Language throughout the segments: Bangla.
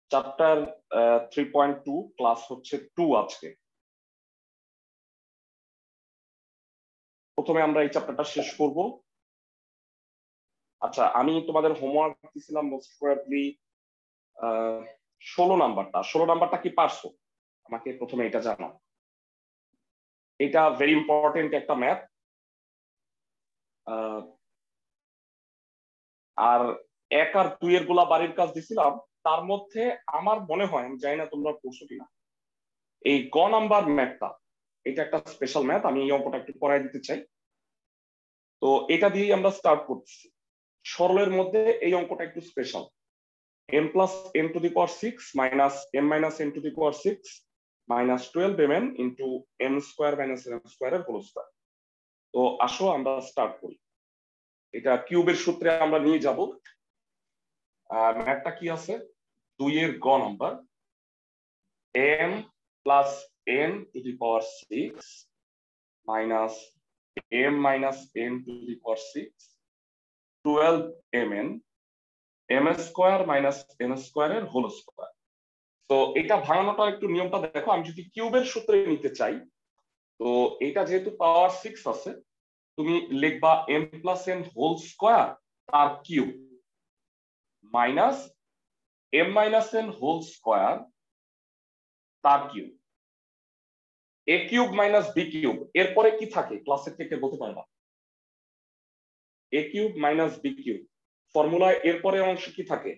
চ্যাপ্টার 3.2 ক্লাস হচ্ছে 2 আজকে। প্রথমে আমরা এই চ্যাপ্টারটা শেষ করব। আচ্ছা, আমি তোমাদের হোমওয়ার্ক দিয়েছিলাম মোস্ট প্রবাবলি 16 নাম্বারটা কি পারছো? আমাকে প্রথমে এটা জানাও। এটা ভেরি ইম্পর্টেন্ট একটা ম্যাথ। আর 1 আর 2 এর গুলা বাড়ির কাজ দিছিলাম, তার মধ্যে আমার মনে হয়, আমি জানি না তোমরা পড়ছো কিনা, এই গ নাম্বার ম্যাথটা, এটা একটা স্পেশাল ম্যাথ। আমি এই অঙ্কটা একটু করাই দিতে চাই। তো এটা দিয়েই আমরা স্টার্ট করছি। সরলের মধ্যে এই অঙ্কটা একটু special. m plus n to the power 6 minus m minus n to the power 6 minus 12mn into m square minus n square এর হোল স্কয়ার। তো আসো আমরা স্টার্ট করি। এটা কিউবের সূত্রে আমরা নিয়ে যাব। ম্যাথটা কি আছে? 2 এর গ number m plus n to the power 6 minus m minus n to the power 6 12mn m square minus n square এর হোল স্কয়ার। তো এটা ভাঙানোটা একটু নিয়মটা দেখো। আমি যদি কিউবের সূত্রে নিতে চাই, তো এটা যেহেতু পাওয়ার 6 আছে, তুমি লিখবা m plus n whole square তার cube minus m minus n whole square তার cube, a cube minus b cube. এরপরে কি থাকে ক্লাসের থেকে বলতে পারবা? a cube minus b cube ফর্মুলায় এরপরে অংশ কি থাকে?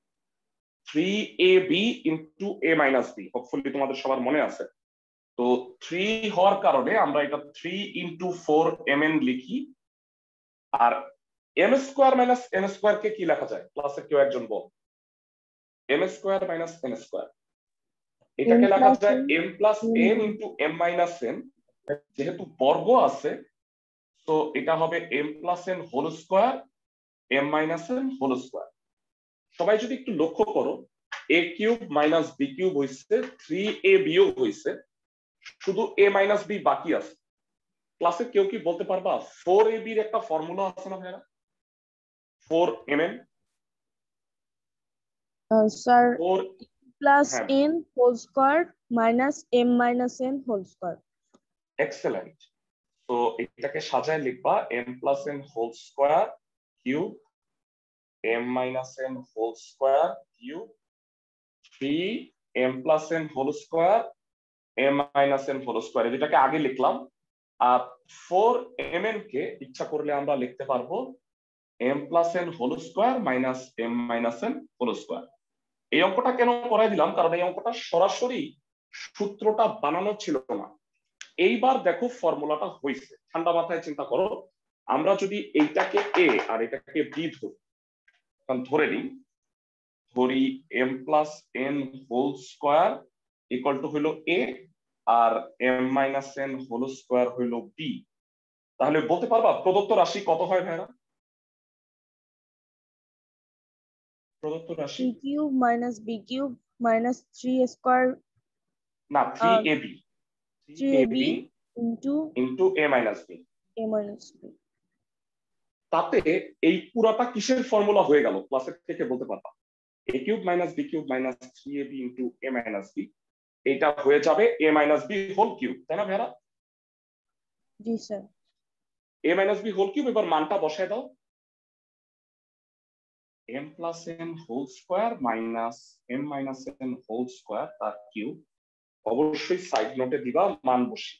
3ab into a minus b। Hopefully তোমাদের সবার মনে আছে। তো 3 হওয়ার কারণে আমরা এটা 3 ইন্টু 4mn লিখি। আর m square minus n square কে কি লেখা যায়? ক্লাসে কেউ একজন বল। m square minus n square, এটাকে লেখা যায় m plus n into m minus n। যেহেতু বর্গ আছে, তো এটা হবে m plus n whole square m minus n whole square. সবাই যদি একটু লক্ষ্য করো, a cube minus b cube হইছে 3ab ও হইছে, শুধু a মাইনাস b বাকি আছে। ক্লাসে কেউ কি বলতে পারবা 4ab এর একটা ফর্মুলা আছে না ভাইরা? 4mn sir 4 plus n whole square minus m minus n whole square. Excellent. তো এটাকে সাজায় লিখবা m plus n whole square cube m minus n whole square cube 3 m plus n whole square m minus n whole square. এটাকে আগে লিখলাম। আর 4mn কে ইচ্ছা করলে আমরা লিখতে পারবো m plus n whole square minus m minus n whole square. এই অঙ্কটা কেন করাই দিলাম? কারণ এই অঙ্কটা সরাসরি সূত্রটা বানানো ছিল না। এইবার দেখো ফর্মুলাটা হয়েছে। ঠান্ডা মাথায় চিন্তা করো। আমরা যদি এইটাকে a আর এটাকে b ধরে নিই, ধরি m plus n whole square equal to হইল a আর m minus n whole square হইল b। তাহলে বলতে পারবা প্রদত্ত রাশি কত হয় ভাইরা? প্রদত্ত রাশি a cube minus b cube minus 3 square না 3ab 3ab into a minus b। তাতে এই পুরাটা কিসের ফর্মুলা হয়ে গেল? ক্লাসের থেকে বলতে পারবা a cube minus b cube minus 3ab into a minus b। এটা হয়ে যাবে a minus b whole cube, তাই না ভাইরা? জি sir. a minus b whole cube. এবার মানটা বসায় দাও। m plus n whole square minus m minus n whole square তার কিউব। অবশ্যই সাইড নোটে দিবা মান বসি।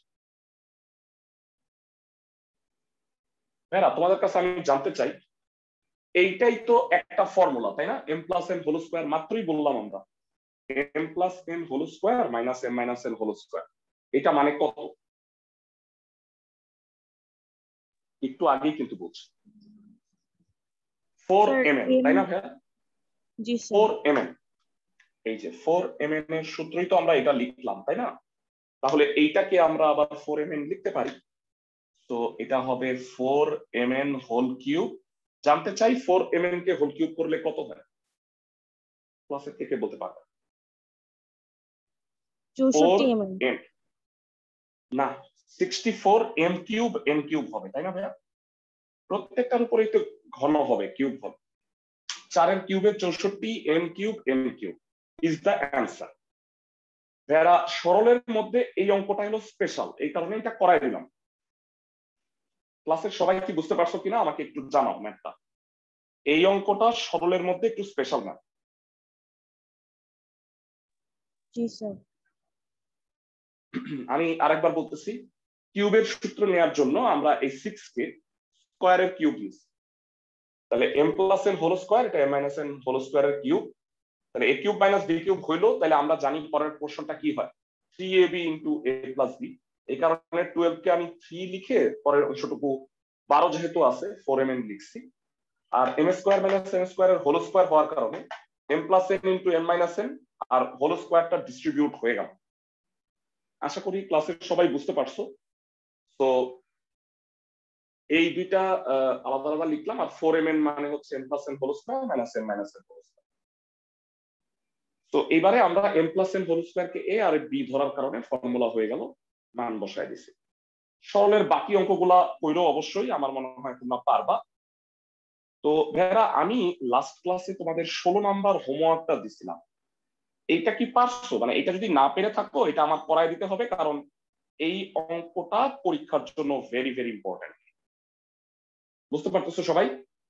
ভাইরা তোমাদের কাছে আমি জানতে চাই, এইটাই তো একটা ফর্মুলা, তাই না? m plus n whole square মাত্রই বললাম আমরা m plus n whole square minus m minus n whole square. এটা মানে কত? একটু আগেই কিন্তু বলছি 4mn, তাই না ভাইয়া? জি স্যার। 4mn। এই যে 4mn এর সূত্রই তো আমরা এটা লিখলাম, তাই না? তাহলে এইটাকে আমরা আবার 4mn লিখতে পারি। তো এটা হবে 4mn হোল কিউব। জানতে চাই 4mn কে হোল কিউব করলে কত হয়? ক্লাসের থেকে বলতে পারবে? 64 না, 64m কিউব n কিউব হবে, তাই না ভাইয়া? প্রত্যেকটার উপরেই তো ঘন হবে, কিউব হবে। 4 এর কিউবে 64 m cube n cube. Is the answer. যারা সরলের মধ্যে এই অঙ্কটা হলো স্পেশাল, এই কারণে এটা করাই দিলাম। ক্লাসের সবাই কি বুঝতে পারছো কিনা আমাকে একটু জানাও ম্যাথটা। এই অঙ্কটা সরলের মধ্যে একটু স্পেশাল ম্যাথ। জি স্যার। আমি আরেকবার বলতেছি, কিউবের সূত্র নেওয়ার জন্য আমরা এই 6 কে স্কয়ারের কিউব নিচ্ছি। তাহলে m plus n whole square, এটা m মাইনাস n হোল স্কয়ারের কিউব। তাহলে a cube minus b cube হইলো, তাহলে আমরা জানি পরের পোরশনটা কি হয়, 3ab into a plus b। এই কারণে 12 কে আমি 3 লিখে পরের অংশটুকু 12 যেহেতু আছে 4mn লিখছি। আর m স্কয়ার মাইনাস n স্কয়ারের হোল স্কয়ার হওয়ার কারণে m plus n into m minus n আর হোল স্কয়ারটা ডিস্ট্রিবিউট হয়ে গেল। আশা করি ক্লাসের সবাই বুঝতে পারছো। তো এই দুইটা আলাদা আলাদা লিখলাম, আর 4mn মানে হচ্ছে m plus n whole square minus n minus n whole square. তো এবারে আমরা m plus n whole square কে a আর b ধরার কারণে ফর্মুলা হয়ে গেল, মান বসায় দিছি। সরলের বাকি অঙ্কগুলা কইরো অবশ্যই, আমার মনে হয় তোমরা পারবা। তো ভাইরা আমি লাস্ট ক্লাসে তোমাদের 16 নাম্বার হোমওয়ার্কটা দিছিলাম, এইটা কি পারছো? মানে এটা যদি না পেরে থাকো এটা আমার করায় দিতে হবে, কারণ এই অঙ্কটা পরীক্ষার জন্য ভেরি ভেরি ইম্পর্টেন্ট। বুঝতে পারতেছো সবাই?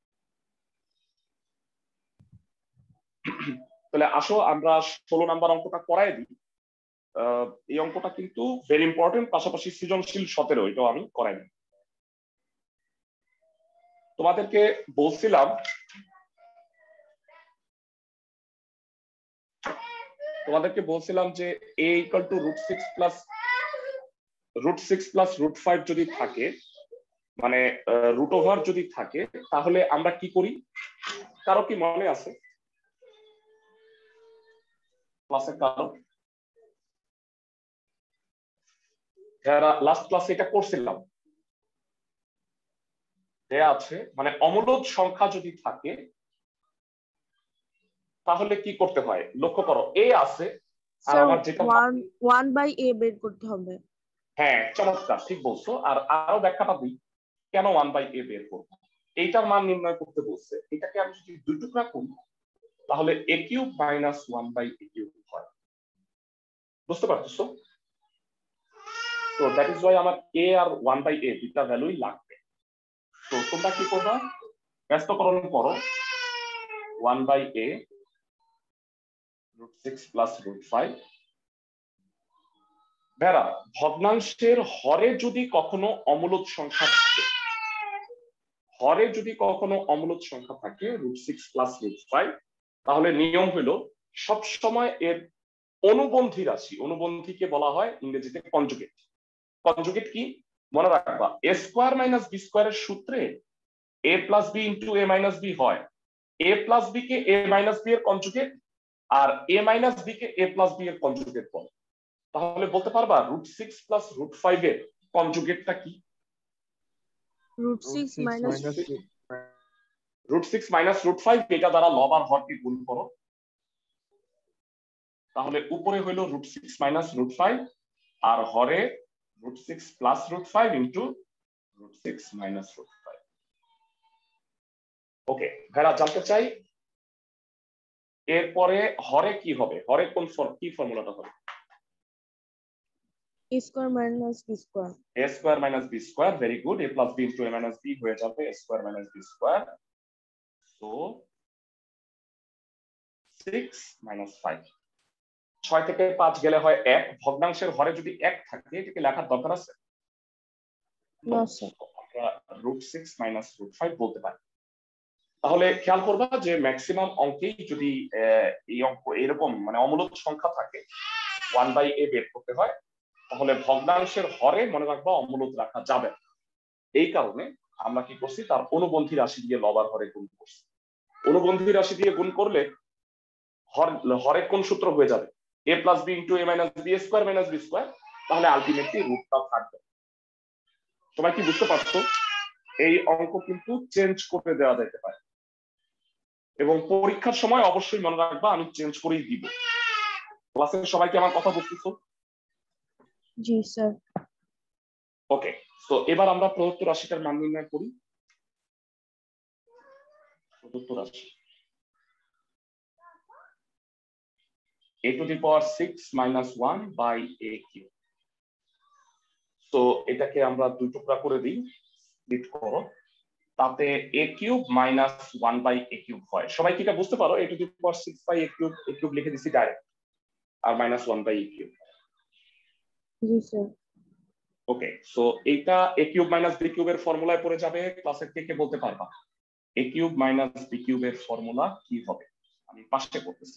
তাহলে আসো আমরা 16 নাম্বার অঙ্কটা করায় দিই। এই অঙ্কটা কিন্তু ভেরি ইম্পর্টেন্ট, পাশাপাশি সৃজনশীল 17 এটাও আমি করাই দিই। তোমাদেরকে বলছিলাম যে a ইকুয়াল টু √6 প্লাস √5 যদি থাকে, মানে রুট ওভার যদি থাকে, তাহলে আমরা কি করি? কারো কি মনে আছে ক্লাসের কারো? যারা লাস্ট ক্লাসে এটা করছিলাম দেয়া আছে, মানে অমূলদ সংখ্যা যদি থাকে তাহলে কি করতে হয় লক্ষ্য করো, এ আছে আর আমার যেটা 1/a বের করতে হবে। হ্যাঁ চমৎকার, ঠিক বলছো। আর আরো ব্যাখ্যাটা দিই কেন 1/a বের করব। এইটার মান নির্ণয় করতে বলছে, এটাকে আমি যদি দুই টুকরা করি তাহলে a cube minus 1/a cube হয়। বুঝতে পারতেছো? তো দ্যাট ইজ ওয়াই আমার a আর 1/a দুইটা ভ্যালুই লাগবে। তো তোমরা কি করবা, ব্যস্তকরণ করো 1/a √6 প্লাস √5। বেড়া ভগ্নাংশের হরে যদি কখনো অমূলদ সংখ্যা থাকে, √6 প্লাস √5, তাহলে নিয়ম হলো সব সময় এর অনুবন্ধী রাশি, অনুবন্ধীকে বলা হয় ইংরেজিতে কনজুগেট। কনজুগেট কি মনে রাখবা, a স্কয়ার মাইনাস b স্কয়ারের সূত্রে a plus b into a minus b হয় a প্লাস b কে a মাইনাস b এর কনজুগেট, আর a মাইনাস b কে a প্লাস b এর কনজুগেট বলে। তাহলে বলতে পারবা √6 প্লাস √5 এর কনজুগেটটা কি? √6 মাইনাস √5 এটা দ্বারা লব আর হরকে গুণ করো, তাহলে উপরে হইল √6 মাইনাস √5 আর হরে √6 প্লাস √5 ইন্টু √6 মাইনাস √5। ওকে ভাইরা জানতে চাই এরপরে হরে কি হবে, হরে কি ফর্মুলাটা হবে? a square minus b square. a square minus b square, very good. a plus b into a minus b হয়ে যাবে a square minus b square. So 6 minus 5, 6 থেকে 5 গেলে হয় 1। ভগ্নাংশের হরে যদি 1 থাকে এটাকে লেখার দরকার আছে? না স্যার। আমরা √6 মাইনাস √5 বলতে পারি। তাহলে খেয়াল করবা যে ম্যাক্সিমাম অঙ্কেই যদি এই অঙ্ক এরকম মানে অমূলদ সংখ্যা থাকে 1/a বের করতে হয়, তাহলে ভগ্নাংশের হরে মনে রাখবা অমূলদ রাখা যাবে। এই কারণে আমরা কি করছি, তার অনুবন্ধী রাশি দিয়ে লব আর হরে গুণ করছি। অনুবন্ধী রাশি দিয়ে গুণ করলে হরে কোন সূত্র হয়ে যাবে, a plus b into a minus b square minus b square, তাহলে আলটিমেটলি রুটটা থাকবে। সবাই কি বুঝতে পারছো? এই অঙ্ক কিন্তু চেঞ্জ করে দেওয়া যেতে পারে, এবং পরীক্ষার সময় অবশ্যই মনে রাখবা আমি চেঞ্জ করেই দিব। ক্লাসের সবাইকে আমার কথা বুঝতেছো? জি স্যার। ওকে, তো এবার আমরা প্রদত্ত রাশিটার মান নির্ণয় করি। প্রদত্ত রাশি a to the power 6 minus 1 by a cube। তো এটাকে আমরা দুই টুকরা করে দিই, স্প্লিট করো, তাতে a cube minus 1 by a cube হয়। সবাই কি এটা বুঝতে পারো? a to the power 6 by a cube লিখে দিছি ডাইরেক্ট, আর মাইনাস 1 বাই a কিউব। জি স্যার। ওকে, সো এইটা a কিউব মাইনাস b কিউবের ফর্মুলায় পড়ে যাবে। ক্লাসের কে বলতে পারবা a কিউব মাইনাস b কিউবের ফর্মুলা কি হবে? আমি পাশে করতেছি।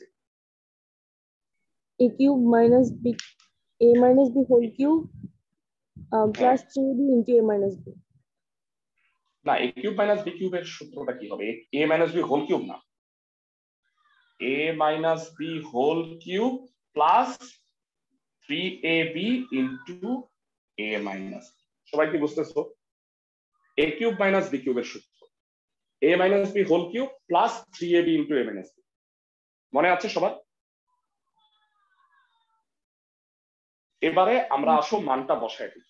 a cube minus b, a minus b whole cube plus 3b into a minus b। না, a কিউব মাইনাস b কিউবের সূত্রটা কি হবে? a minus b whole cube না, a minus b whole cube plus 3ab into a minus. সবাই কি বুঝতেছো? a কিউব মাইনাস b কিউবের সূত্র a minus b whole cube plus 3ab into a minus b। মনে আছে সবার? এবারে আমরা আসো মানটা বসাই দিই।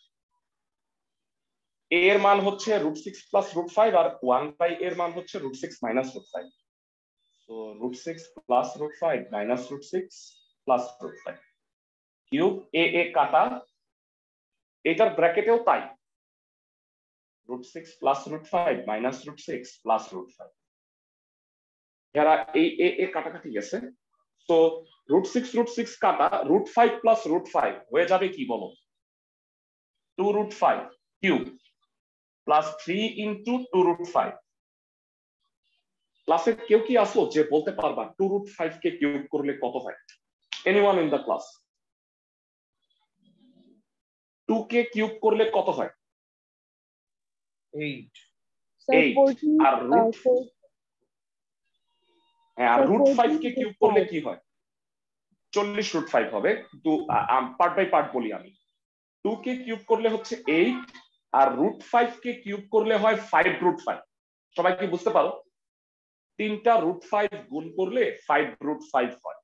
a এর মান হচ্ছে √6 প্লাস √5 আর 1 বাই এর মান হচ্ছে √6 minus √5। So √6 plus √5 minus √6 plus √5 cube a কাটা, এটার ব্র্যাকেটেও তাই, √6 প্লাস √5 মাইনাস √6 প্লাস √5। যারা এই a কাটাকাটি গেছে, তো √6 কাটা √5 প্লাস √5 হয়ে যাবে কি বলো? 2√5 কিউব প্লাস 3 ইনটু 2√5। ক্লাসে কেউ কি আসো যে বলতে পারবা 2√5 কে কিউব করলে কত হয়? Anyone in the class? 2 কে কিউব করলে কত হয়? 8। আর √5 কে কিউব করলে কি হয়? 40√5 হবে। কিন্তু পার্ট বাই পার্ট বলি আমি। 2 কে কিউব করলে হচ্ছে 8, আর √5 কে কিউব করলে হয় 5√5। সবাই কি বুঝতে পারো? 3টা √5 গুণ করলে 5√5 হয়।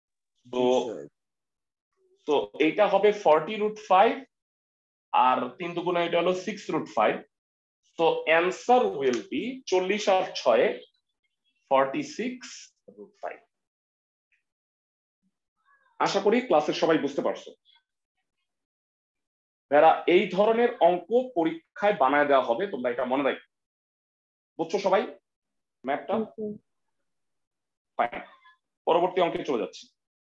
তো এইটা হবে 40√5, আর 3 দুগুণে এটা হলো 6√5। তো অ্যান্সার উইল বি 40 আর 6 46√5। আশা করি ক্লাসের সবাই বুঝতে পারছো। যারা এই ধরনের অঙ্ক পরীক্ষায় বানায় দেওয়া হবে, তোমরা এটা মনে রাখবে। বুঝছো সবাই ম্যাপটা? ফাইন, পরবর্তী অঙ্কে চলে যাচ্ছি।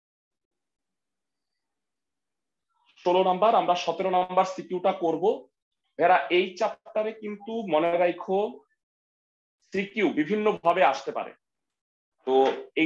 16 নাম্বার, আমরা 17 নাম্বার সিকিউটা করব। এরা এই চ্যাপ্টারে কিন্তু মনে রাখো সিকিউ বিভিন্ন ভাবে আসতে পারে। তো এই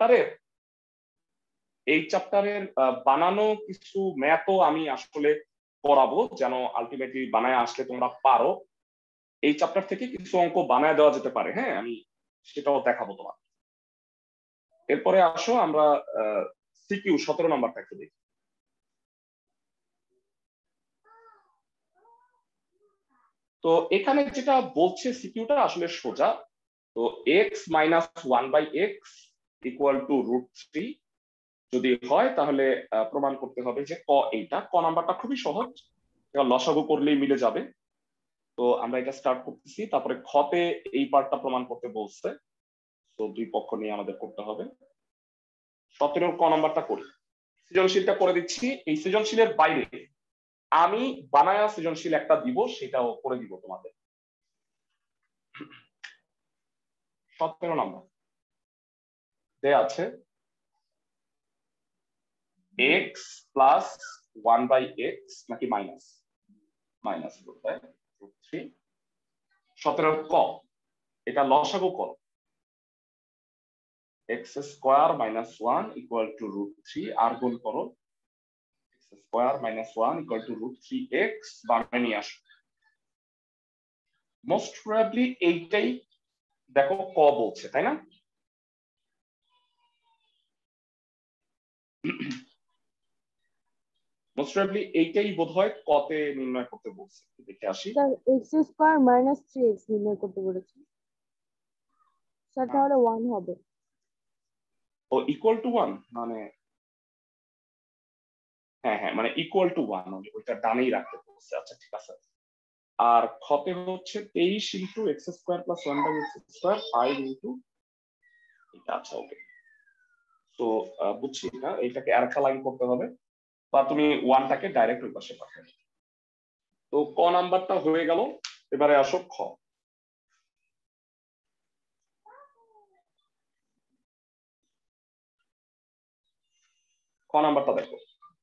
চ্যাপ্টারের বানানো কিছু ম্যাথও আমি আসলে করাবো, যেন আলটিমেটলি বানায় আসলে তোমরা পারো। এই চ্যাপ্টার থেকে কিছু অঙ্ক বানায় দেওয়া যেতে পারে, হ্যাঁ, আমি সেটাও দেখাবো তোমার। এরপরে আসো আমরা সিকিউ 17 নাম্বারটা একটু দেখি। তো এখানে যেটা বলছে সিকিউটা আসলে সোজা। তো x minus 1 by x equal to √3 যদি হয়, তাহলে প্রমাণ করতে হবে যে এইটা ক নাম্বারটা খুবই সহজ, লসাগু করলেই মিলে যাবে। তো আমরা এটা স্টার্ট করতেছি। তারপরে খতে এই পার্টটা প্রমাণ করতে বলছে, তো দুই পক্ষ নিয়ে আমাদের করতে হবে। 17 ক নাম্বারটা করি, সৃজনশীলটা করে দিচ্ছি। এই সৃজনশীলের বাইরে আমি বানায়া সৃজনশীল একটা দিব, সেটাও করে দিব তোমাদের। 17 নাম্বার দেয়া আছে x প্লাস 1 বাই এক্স নাকি মাইনাস √3। 17 ক, এটা লসাগু কর। x square minus 1 equal to √3, আর গুণ করো x square minus 1 equal to √3x, বানায় নিয়ে আসো। মোস্ট প্রবাবলি এইটাই দেখো ক বলছে, তাই না? মোস্ট প্রবাবলি এইটাই বোধহয় কতে নির্ণয় করতে বলছে। দেখে আসি। Sir x square minus 3x নির্ণয় করতে বলেছে স্যার, তাহলে 1 হবে। ও ইকুয়াল টু 1 মানে, হ্যাঁ হ্যাঁ, মানে ইকুয়াল টু 1 ওইটা ডানেই রাখতে বলছে। আচ্ছা ঠিক আছে। আর খতে হচ্ছে 23 into x square plus 1 by x square 5 into এটা। আচ্ছা ওকে, তো বুঝছি না, এইটাকে আরেকটা লাইন করতে হবে, বা তুমি ওয়ানটাকে ডাইরেক্ট ওই পাশে পাঠাবে। তো ক নাম্বারটা হয়ে গেল। এবারে আসো খ। খ নাম্বারটা দেখো।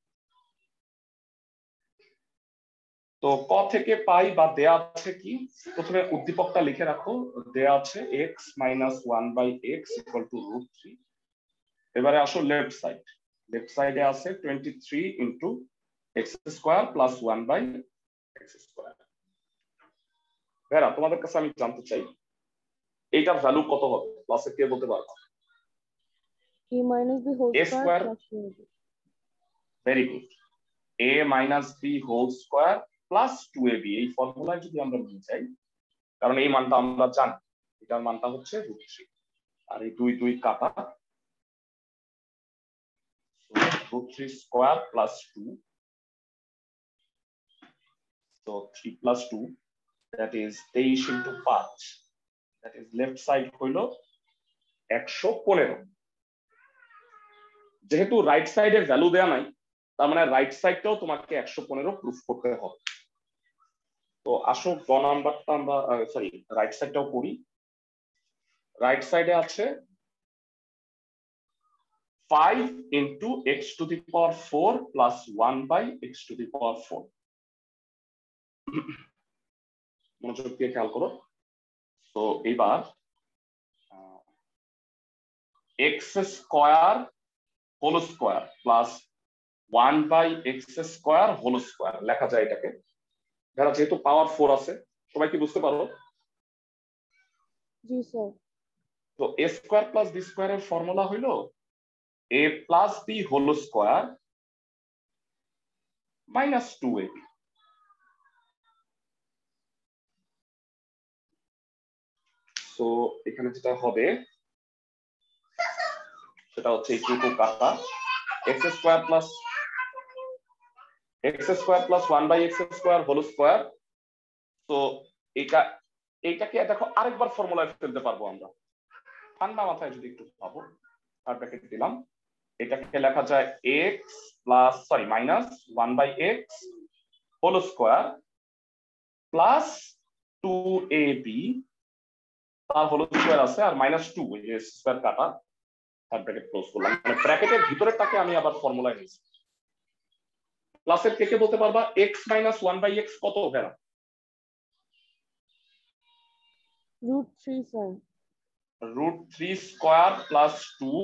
তো ক থেকে পাই বা দেয়া আছে কি, প্রথমে উদ্দীপকটা লিখে রাখো। দেয়া আছে x minus 1/x equal to √3। এবারে আসো লেফট সাইড। লেফট সাইডে আছে 23 into x square plus 1/x square. ভেরা, তোমাদের কাছে আমি জানতে চাই এইটার ভ্যালু কত হবে, প্লাসে কে বলতে পারবে? a minus b whole a square square, plus 2ab. Very good. a minus b whole square plus 2ab, এই ফর্মুলায় যদি আমরা নিয়ে যাই, কারণ এই মানটা আমরা জানি, এটার মানটা হচ্ছে √3, আর এই 2 2 কাটা, √3 square plus 2, so 3 plus 2, that is 23 into 5, that is left side হইল 115। যেহেতু রাইট সাইডে ভ্যালু দেয়া নাই, তার মানে রাইট সাইডটাও তোমাকে 115 প্রুফ করতে হবে। তো আসো গ নাম্বারটা আমরা, সরি, রাইট সাইডটাও করি। রাইট সাইডে আছে 5 into x to the power 4 plus 1/x to the power 4। মনোযোগ দিয়ে খেয়াল করো। তো এবার x square whole square plus 1/x square whole square লেখা যায় এটাকে। যারা যেহেতু পাওয়ার 4 আছে, সবাই কি বুঝতে পারো? জি স্যার। তো a স্কোয়ার প্লাস b স্কোয়ারের ফর্মুলা হইল a plus b whole square minus 2ab। তো এখানে যেটা হবে সেটা হচ্ছে এইটুকু কাটা x square plus 1/x square whole square. তো এইটাকে দেখো আরেকবার ফর্মুলায় ফেলতে পারবো আমরা, ঠান্ডা মাথায় যদি একটু ভাবো। আর ব্র্যাকেট দিলাম, এটাকে লেখা যায় x plus, sorry, minus 1/x whole square plus 2ab, তার হোল স্কোয়ার আছে, আর মাইনাস 2, ওই যে স্কোয়ার কাটা, আর ব্র্যাকেট ক্লোজ করলাম। মানে ব্র্যাকেটের ভিতরেরটাকে আমি আবার ফর্মুলায় নিয়েছি। প্লাসের কে বলতে পারবা x মাইনাস 1/x কত ভেরা? √3 sir. √3 square plus 2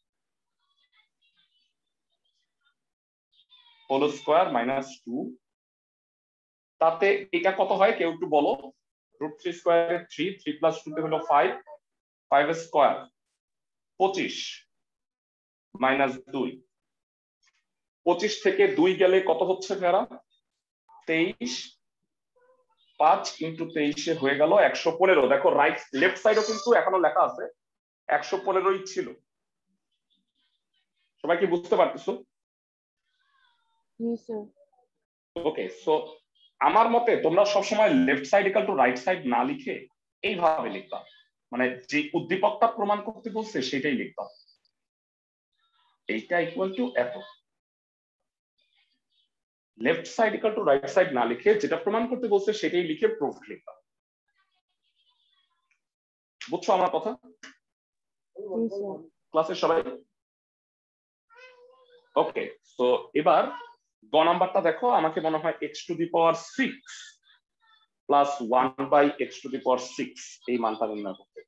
whole square minus 2। তাতে এটা কত হয় কেউ একটু বলো? √3 স্কোয়ারে 3, 3 প্লাস 2 তে হলো 5, 5 স্কোয়ার 25 মাইনাস 2। 25 থেকে 2 গেলে কত হচ্ছে ভেরা? 23। 5 ইন্টু 23 হয়ে গেল 115। দেখো রাইট লেফট সাইডও কিন্তু এখনো লেখা আছে 115ই ছিল। সবাই কি বুঝতে পারতেছো? জি স্যার। ওকে, সো আমার মতে তোমরা সবসময় left side equal to right side না লিখে এইভাবে লিখবা, মানে যে উদ্দীপকটা প্রমাণ করতে বলছে সেটাই লিখবা, এইটা ইকুয়াল টু এত। Left side equal to right side না লিখে যেটা প্রমাণ করতে বলছে সেটাই লিখে প্রুফ লিখবা। বুঝছো আমার কথা? জি স্যার। ক্লাসের সবাই ওকে? তো এবার গ নাম্বারটা দেখো, আমাকে মনে হয় x to the power 6 plus 1/x to the power 6 এই মানটা নির্ণয় করতে।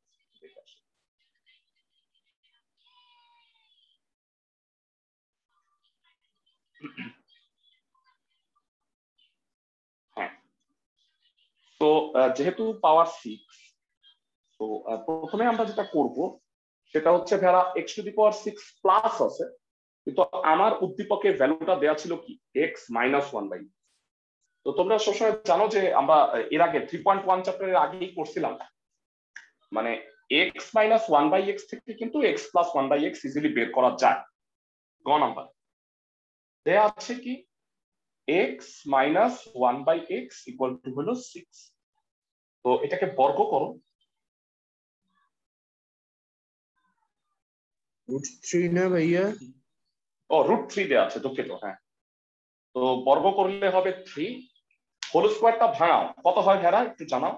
হ্যাঁ, তো যেহেতু পাওয়ার 6, তো প্রথমে আমরা যেটা করব সেটা হচ্ছে ভেড়া x to the power 6 plus আছে, কিন্তু আমার উদ্দীপকের ভ্যালুটা দেয়া ছিল কি x মাইনাস 1/। তো তোমরা সবসময় জানো যে আমরা এর আগে 3.1 চ্যাপ্টারের আগেই করছিলাম, মানে x মাইনাস 1/x থেকে কিন্তু x প্লাস 1/x ইজিলি বের করা যায়। গ নাম্বার দেয়া আছে কি x minus 1/x equal to হলো 6। তো এটাকে বর্গ করো। √3 না ভাইয়া? ও √3 দেওয়া আছে, দুঃখিত। হ্যাঁ, তো বর্গ করলে হবে 3, হোল স্কোয়ারটা ভাঙাও, কত হয় ভেড়া একটু জানাও?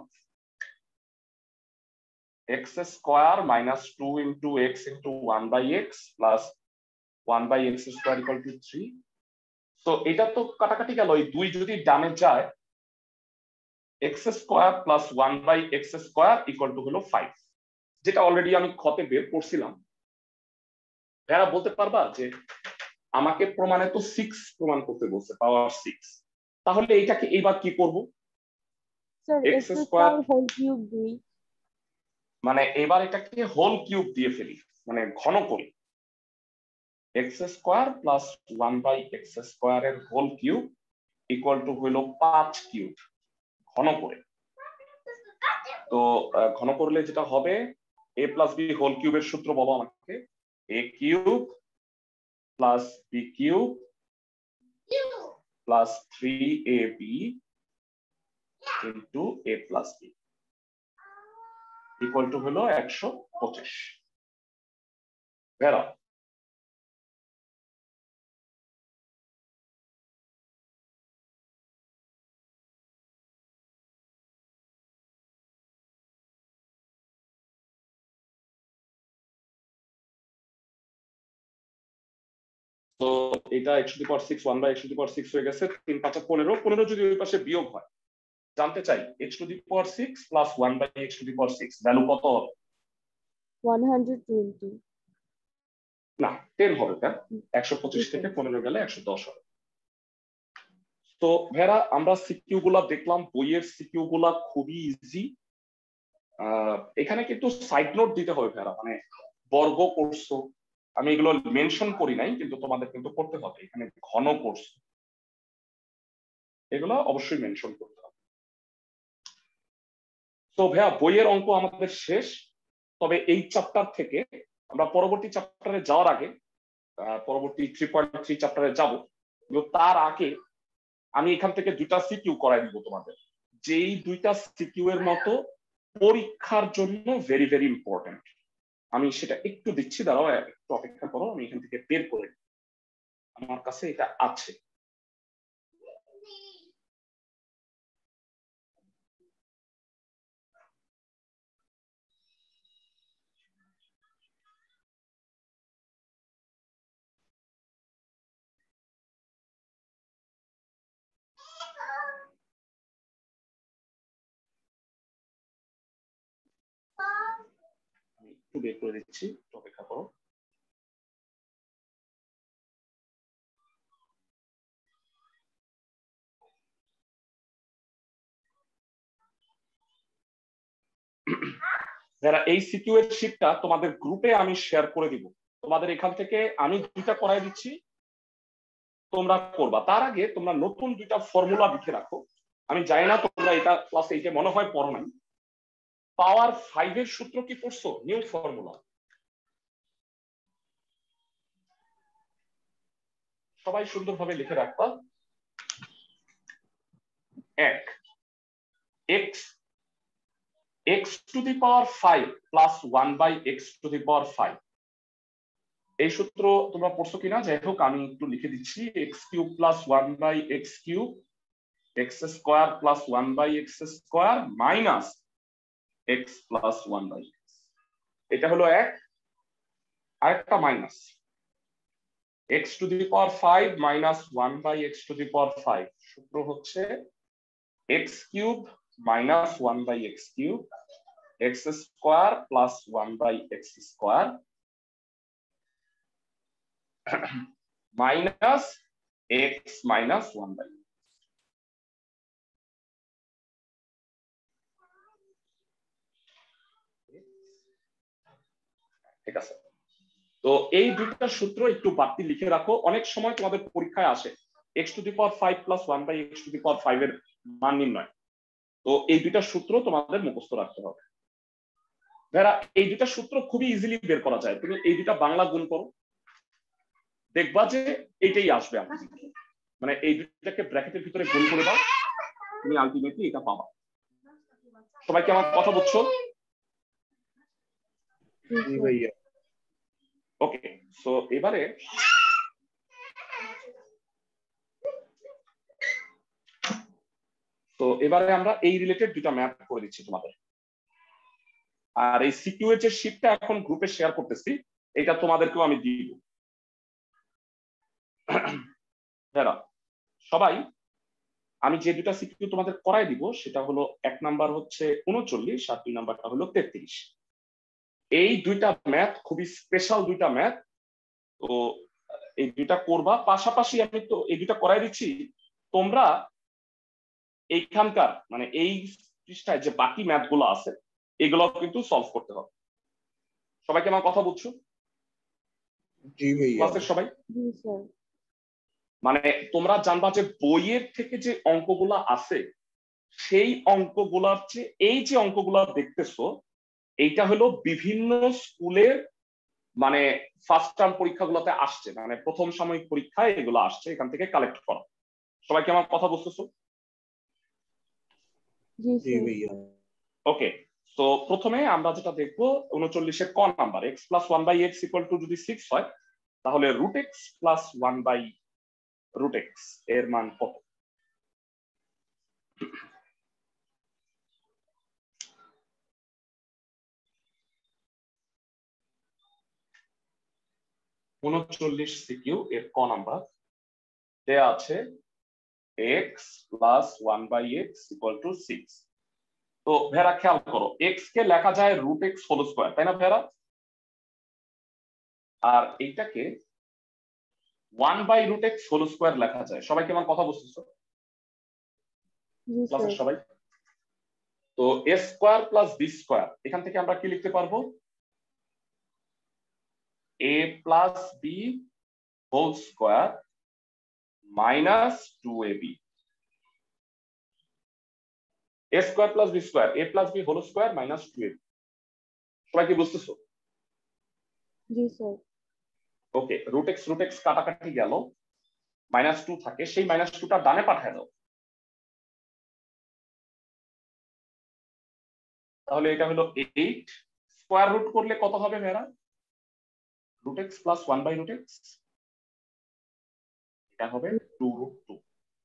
x square minus 2 into x into 1/x plus 1/x square equal to 3। তো এটা তো কাটাকাটি গেল, এই 2 যদি ডানে যায়, x square plus 1/x square equal to হলো 5, যেটা অলরেডি আমি ক্ষতে বের করছিলাম। ভেড়া বলতে পারবা যে আমাকে প্রমাণে তো 6 প্রমাণ করতে বলছে, পাওয়ার 6, তাহলে এইটাকে এইবার কি করব? Sir x x square whole cube 2, মানে এবার এটাকে হোল কিউব দিয়ে ফেলি, মানে ঘন করি। x স্কয়ার প্লাস 1/x স্কয়ারের হোল কিউব ইকুয়াল টু হইল 5 কিউব, ঘন করে। তো ঘন করলে যেটা হবে, a প্লাস বি হোল কিউবের সূত্র বলো আমাকে। a cube plus b cube plus 3ab into a plus b equal to হলো 125। ভেড়া তো এটা x to the power 6 1/x to the power 6 হয়ে গেছে, 3 5 15, 15 যদি ওই পাশে বিয়োগ হয়, জানতে চাই x to the power 6 plus 1/x to the power 6 value কত হবে? 120। না, 10 হবে। কেন? 125 থেকে 15 গেলে 110 হবে। তো ভেড়া আমরা সিকিউ গুলা দেখলাম, বইয়ের সিকিউ গুলা খুবই ইজি। এখানে কিন্তু সাইড নোট দিতে হবে ভেড়া, মানে বর্গ করছো, আমি এগুলো মেনশন করি নাই, কিন্তু তোমাদের কিন্তু করতে হবে। এখানে ঘন করছো, এগুলো অবশ্যই মেনশন করতে হবে। তো ভাইয়া বইয়ের অঙ্ক আমাদের শেষ, তবে এই চ্যাপ্টার থেকে আমরা পরবর্তী চ্যাপ্টারে যাওয়ার আগে, পরবর্তী 3.3 চ্যাপ্টারে যাব, কিন্তু তার আগে আমি এখান থেকে 2টা সিকিউ করাই দিব তোমাদের, যেই 2টা সিকিউ এর মতো পরীক্ষার জন্য ভেরি ভেরি ইম্পর্টেন্ট। আমি সেটা একটু দিচ্ছি, দাঁড়াও একটু অপেক্ষা করো, আমি এখান থেকে বের করে, আমার কাছে এটা আছে। আমি একটু বের করে দিচ্ছি, অপেক্ষা করো। যারা এই সিকিউ এর শিটটা তোমাদের গ্রুপে আমি শেয়ার করে দিব, তোমাদের এখান থেকে আমি 2টা করাই দিচ্ছি, তোমরা করবা। তার আগে তোমরা নতুন 2টা ফর্মুলা লিখে রাখো। আমি জানি না তোমরা এটা ক্লাস 8 মনে হয় পড়ো নাই, পাওয়ার 5 এর সূত্র কি পড়ছো? নিউ ফর্মুলা সবাই সুন্দরভাবে লিখে রাখবা। 1 x to the power 5 plus 1/x to the power 5, এই সূত্র তোমরা পড়ছো কিনা, যাই হোক আমি একটু লিখে দিচ্ছি। x cube plus 1/x cube x square plus 1/x square minus x plus 1/x, এটা হলো 1। আরেকটা minus x to the power 5 minus 1/x to the power 5, সূত্র হচ্ছে x cube minus 1/x cube x square plus 1/x square minus x minus 1/x। ঠিক আছে, তো এই 2টা সূত্র একটু বাড়তি লিখে রাখো, অনেক সময় তোমাদের পরীক্ষায় আসে x to the power 5 plus 1/x to the power 5 এর মান নির্ণয়। তো এই 2টা সূত্র তোমাদের মুখস্থ রাখতে হবে। যারা এই 2টা সূত্র খুবই ইজিলি বের করা যায়, তুমি এই 2টা বাংলা গুণ করো, দেখবা যে এটাই আসবে। মানে এই 2টাকে ব্র্যাকেটের ভিতরে গুণ করে দাও, তুমি আলটিমেটলি এটা পাবা। সবাই কি আমার কথা বুঝছো? ওকে, সো এবারে আমরা এই রিলেটেড দুটা ম্যাথ করে দিচ্ছি তোমাদের। আর এই সিকিউ এর যে শীটটা এখন গ্রুপে শেয়ার করতেছি, এটা তোমাদেরকেও আমি দিব। সবাই আমি যে দুটা সিকিউ তোমাদের করাই দিব সেটা হলো, এক নাম্বার হচ্ছে 39 আর 2 নাম্বারটা হলো 33। এই দুইটা ম্যাথ খুবই স্পেশাল দুইটা ম্যাথ। তো এই দুইটা করবা, পাশাপাশি আমি তো এই দুইটা করাই দিচ্ছি, তোমরা এইখানকার মানে এই পৃষ্ঠায় যে বাকি ম্যাথ গুলো আছে এগুলো কিন্তু সলভ করতে হবে। সবাইকে আমার কথা বুঝছো? জি ভাইয়া। ক্লাসের সবাই? জি স্যার। মানে তোমরা জানবা যে বইয়ের থেকে যে অঙ্কগুলা আছে সেই অঙ্কগুলার চেয়ে এই যে অঙ্কগুলা দেখতেছো এইটা হলো বিভিন্ন স্কুলের মানে ফার্স্ট টার্ম পরীক্ষাগুলোতে আসছে, মানে প্রথম সাময়িক পরীক্ষায় এগুলো আসছে, এখান থেকে কালেক্ট করা। সবাইকে আমার কথা বুঝতেছো? জি জি স্যার। ভাইয়া। ওকে, তো প্রথমে আমরা যেটা দেখবো 39 এর ক number, x plus 1/x equal to যদি 6 হয় তাহলে রুট x প্লাস 1/√x এর মান কত? উনচল্লিশ সিকিউ এর ক নাম্বার দেয়া আছে x plus 1/x equal two 6। তো ভেরা খেয়াল করো, x কে লেখা যায় রুট x হোল স্কয়ার, তাই না ভেরা? আর এইটাকে 1/√x হোল স্কয়ার লেখা যায়। সবাইকে আমার কথা বুঝতেছো? জি ক্লাসের স্যার। সবাই? তো a square plus b square, এখান থেকে আমরা কি লিখতে পারবো? a plus b whole square minus 2ab। a square plus b square, a plus b whole square minus 2ab। সবাই কি বুঝতেছো? জি স্যার। ওকে, রুট এক্স কাটাকাটি গেল, -2 থাকে, সেই -2টা ডানে পাঠায় দাও। তাহলে এটা হলো 8, স্কয়ার রুট করলে কত হবে মেয়েরা? রুট এক্স প্লাস 1/√x, এটা হবে 2√2।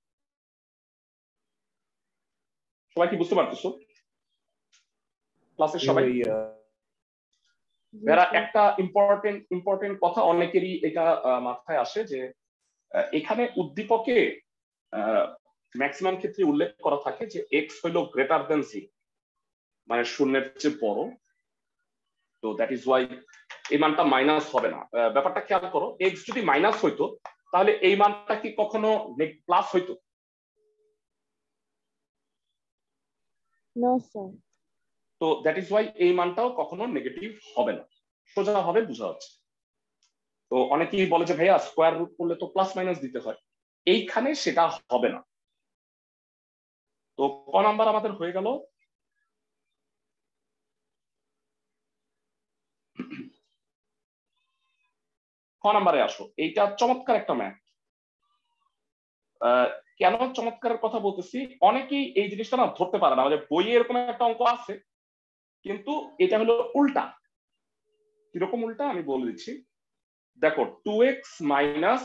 সবাই কি বুঝতে পারতেছো? ক্লাসের জি সবাই? ভাইয়া। মেয়েরা একটা ইম্পর্টেন্ট কথা অনেকেরই এটা মাথায় আসে যে এখানে উদ্দীপকে ম্যাক্সিমাম ক্ষেত্রে উল্লেখ করা থাকে যে এক্স হলো গ্রেটার দেন 0, মানে শূন্যের চেয়ে বড়। তো দ্যাট ইজ ওয়াই এই মানটা মাইনাস হবে না। ব্যাপারটা খেয়াল করো, এক্স যদি মাইনাস হইতো তাহলে এই মানটা কি কখনো প্লাস হইতো? না স্যার। তো দ্যাট ইজ ওয়াই এই মানটাও কখনো নেগেটিভ হবে না, সোজা হবে, বোঝা যাচ্ছে। তো অনেকেই বলে যে ভাইয়া স্কোয়ার রুট করলে তো প্লাস মাইনাস দিতে হয়, এইখানে সেটা হবে না। তো ক নাম্বার আমাদের হয়ে গেল। ক নাম্বারে আসো, এইটা চমৎকার একটা ম্যাথ। কেন চমৎকারের কথা বলতেছি, অনেকেই এই জিনিসটা না ধরতে পারে না, আমাদের বইয়ে এরকম একটা অঙ্ক আছে কিন্তু এটা হলো উল্টা। কিরকম উল্টা আমি বলে দিচ্ছি। দেখো 2x minus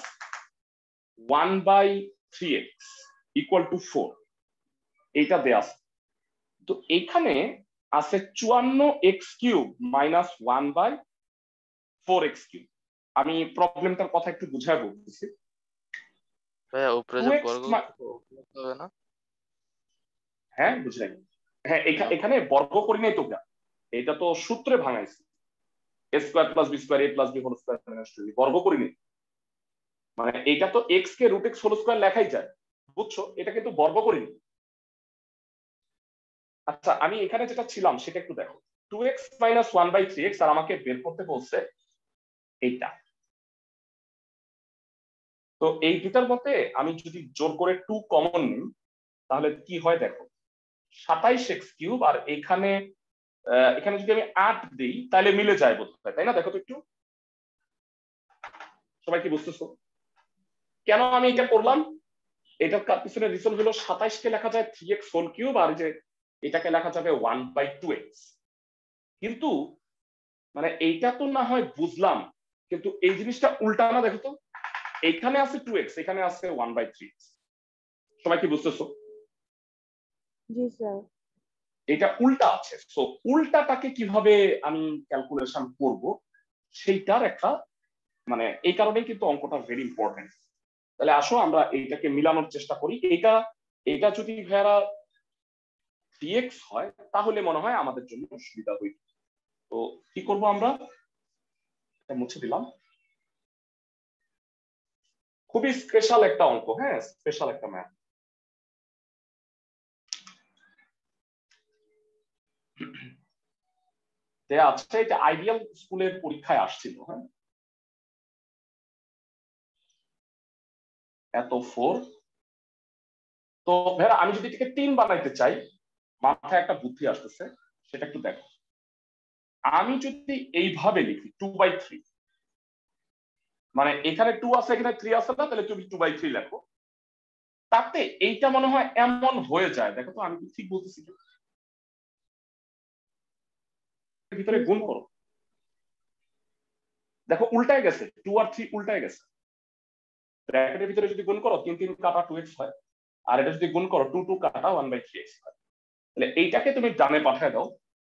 1/3x equal to 4, এইটা দেয়া আছে। তো এখানে আছে 54x³ মাইনাস 1/4x³। আমি প্রবলেমটার কথা একটু বুঝায় বলতেছি। ভাইয়া উপরে যে বর্গ হবে না? হ্যাঁ বুঝলেন? হ্যাঁ এখানে বর্গ করি নাই তো, এটা তো সূত্রে ভাঙাইছি, a square plus b square a plus b whole square minus 2, বর্গ করিনি। মানে এটা তো x কে রুট x হোল স্কয়ার লেখাই যায়, বুঝছো? এটা কিন্তু বর্গ করিনি। আচ্ছা আমি এখানে যেটা ছিলাম সেটা একটু দেখো, 2x মাইনাস 1/3x, আর আমাকে বের করতে বলছে এইটা। তো এই দুটার মধ্যে আমি যদি জোর করে 2 কমন নিই তাহলে কি হয় দেখো, 27x³ আর এখানে যদি আমি 8 দিই তাহলে মিলে যায় বোধহয়, তাই না? দেখো তো একটু, সবাই কি বুঝতেছো কেন আমি এটা করলাম? এটার পিছনে রিজন হলো 27 কে লেখা যায় 3x হোল কিউব, আর যে এটাকে লেখা যাবে 1/2x। কিন্তু মানে এইটা তো না হয় বুঝলাম, কিন্তু এই জিনিসটা উল্টা না, দেখো তো, এখানে আছে 2x, এখানে আছে 1/3x। সবাই কি বুঝতেছো? জি স্যার। এটা উল্টা আছে। সো উল্টাটাকে কিভাবে আমি ক্যালকুলেশন করব সেইটার একটা মানে এই কারণেই কিন্তু অঙ্কটা ভেরি ইম্পর্টেন্ট। তাহলে আসো আমরা এইটাকে মিলানোর চেষ্টা করি। এটা যদি ভাইয়ারা 3x হয় তাহলে মনে হয় আমাদের জন্য সুবিধা হইবে। তো কি করব আমরা, এটা মুছে দিলাম। খুবই স্পেশাল একটা অঙ্ক, হ্যাঁ স্পেশাল একটা ম্যাথ। আচ্ছা, এটা আইডিয়াল স্কুলের পরীক্ষায় আসছিল, হ্যাঁ এত 4। তো ভাইরা আমি যদি এটাকে 3 বানাইতে চাই, মাথায় একটা বুদ্ধি আসতেছে, সেটা একটু দেখো। আমি যদি এইভাবে লিখি 2/3, মানে এখানে 2 আছে এখানে 3 আছে না, তাহলে তুমি 2/3 লেখো। তাতে এইটা মনে হয় এমন হয়ে যায়, দেখো তো আমি কি ঠিক বলতেছি? ভিতরে গুণ করো, দেখো উল্টায় গেছে, 2 আর 3 উল্টায় গেছে। ব্র্যাকেটের ভিতরে যদি গুণ করো 3 3 কাটা 2x হয়, আর এটা যদি গুণ করো 2 2 কাটা 1/3x হয়। তাহলে এইটাকে তুমি ডানে পাঠায় দাও।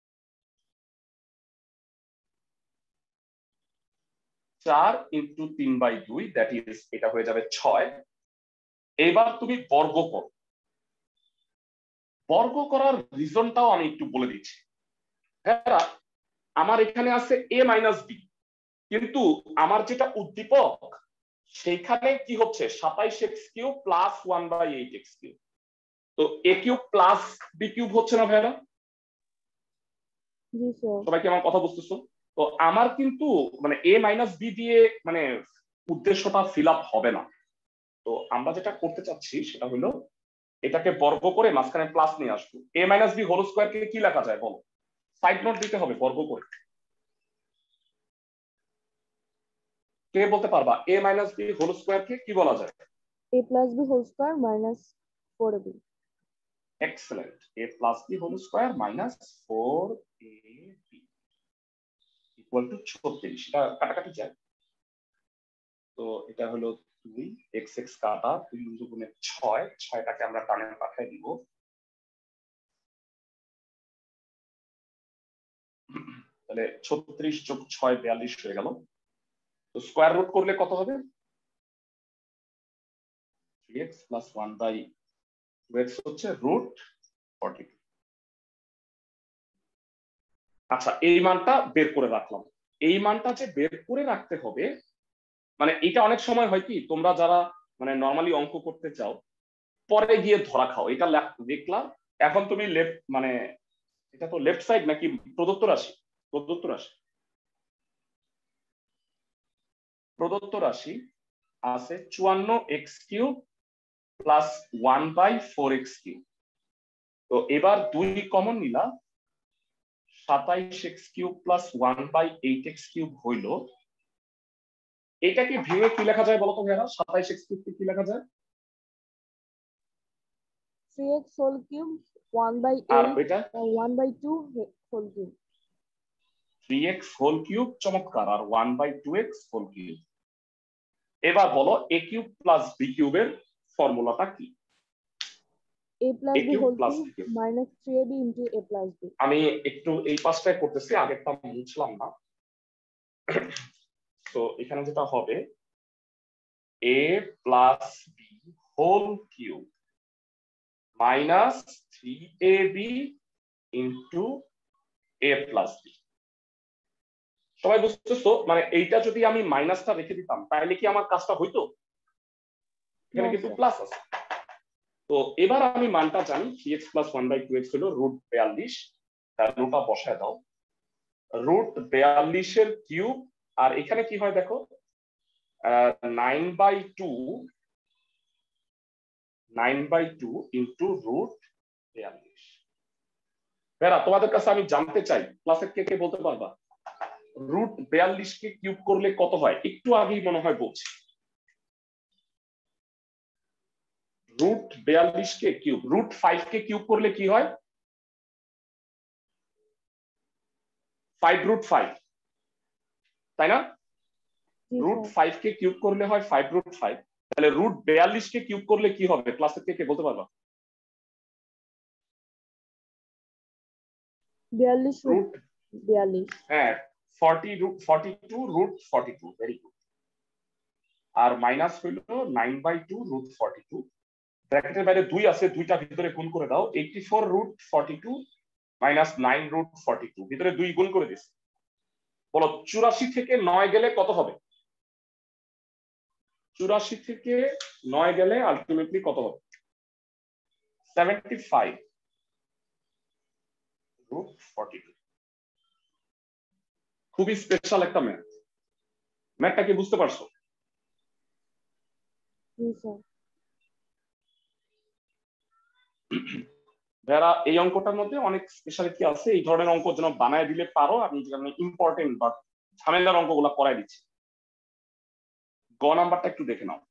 4 × 3/2, দ্যাট ইজ এটা হয়ে যাবে 6। এবার তুমি বর্গ করো। বর্গ করার রিজনটাও আমি একটু বলে দিচ্ছি। হ্যাঁ, আমার এখানে আছে a - b, কিন্তু আমার যেটা উদ্দীপক সেইখানে কি হচ্ছে 27x³ প্লাস 1/8x³। তো a³ প্লাস b³ হচ্ছে না ভাইরা? জি স্যার। সবাই কি আমার কথা বুঝতেছো? তো আমার কিন্তু মানে a - b দিয়ে মানে উদ্দেশ্যটা ফিল আপ হবে না। তো আমরা যেটা করতে চাচ্ছি সেটা হলো এটাকে বর্গ করে মাঝখানে প্লাস নিয়ে আসবো। a - b হোল স্কয়ার কে কি লেখা যায় বলো? সাইড নোট দিতে হবে বর্গ করে। কে বলতে পারবা a - b হোল স্কয়ার কে কি বলা যায়? a + b whole square minus 4ab। Excellent. a + b whole square minus 4ab equal to 36। এটা কাটাকাটি যায়। তো এটা হলো 2 x কাটা 2 × 6, 6টাকে আমরা ডানে পাঠিয়ে দিব। তাহলে 36 + 6 42 হয়ে গেল। তো স্কয়ার রুট করলে কত হবে? 3x + 1/2x হচ্ছে √42। আচ্ছা, এই মানটা বের করে রাখলাম। এই মানটা যে বের করে রাখতে হবে, মানে এটা অনেক সময় হয় কি, তোমরা যারা মানে নরমালি অঙ্ক করতে চাও পরে গিয়ে ধরা খাও। এটা দেখলাম এখন তুমি লেফট মানে এটা তো লেফট সাইড নাকি প্রদত্ত রাশি? প্রদত্ত রাশি, প্রদত্ত রাশি আছে 54x³ প্লাস 1/4x³। তো এবার 2 কমন নিলাম, 27x³ প্লাস 1/8x³ হইল। এটাকে ভেঙে কি লেখা যায় বলতো ভাইয়া? 27x³ কি লেখা যায়? 3x হোল কিউব 1/8 আর ওইটা 1/2 whole cube. 3x whole cube, চমৎকার, আর 1/2x হোল কিউব। এবার বলো a³ প্লাস b³ এর ফর্মুলাটা কি? a + b whole plus cube minus 3ab into a + b। আমি একটু এই পাশটায় করতেছি, আগেরটা মুছলাম না। তো এখানে যেটা হবে a + b whole cube minus 3ab into a + b। সবাই বুঝতেছো? মানে এইটা যদি আমি মাইনাসটা রেখে দিতাম তাহলে কি আমার কাজটা হইতো? এখানে কিন্তু প্লাস আছে। তো এবার আমি মানটা জানি 3x + 1/2x হলো √42। তার রুটটা বসায় দাও। √42 এর কিউব, আর এখানে কি হয় দেখো 9/2 ইনটু √42। বেরা তোমাদের কাছে আমি জানতে চাই, ক্লাসের কে কে বলতে পারবা √42 কে কিউব করলে কত হয়? একটু আগেই মনে হয় বলছি। √42 কে কিউব, √5 কে কিউব করলে কি হয়? 5 √5, তাই না? রুট 5 কে কিউব করলে হয় 5√5, তাহলে রুট 42 কে কিউব করলে কি হবে? ক্লাসের কে বলতে পারবা? 42 হ্যাঁ 42 ভেরি গুড। আর মাইনাস হইল 9/2√42, ব্র্যাকেটের বাইরে 2 আছে, 2টা ভিতরে গুণ করে দাও। 84√42 মাইনাস 9√42, ভিতরে 2 গুণ করে দিস। বলো 84 থেকে 9 গেলে কত হবে? 84 থেকে 9 গেলে আলটিমেটলি কত হবে? 75√42। খুবই স্পেশাল একটা ম্যাথ। ম্যাথটা কি বুঝতে পারছো? যারা এই অঙ্কটার মধ্যে অনেক স্পেশালিটি আছে, এই ধরনের অঙ্ক যেন বানায় দিলে পারো। আমি ইম্পর্টেন্ট বা ঝামেলার অঙ্কগুলো করাই দিচ্ছি। গ নাম্বারটা একটু দেখে নাও।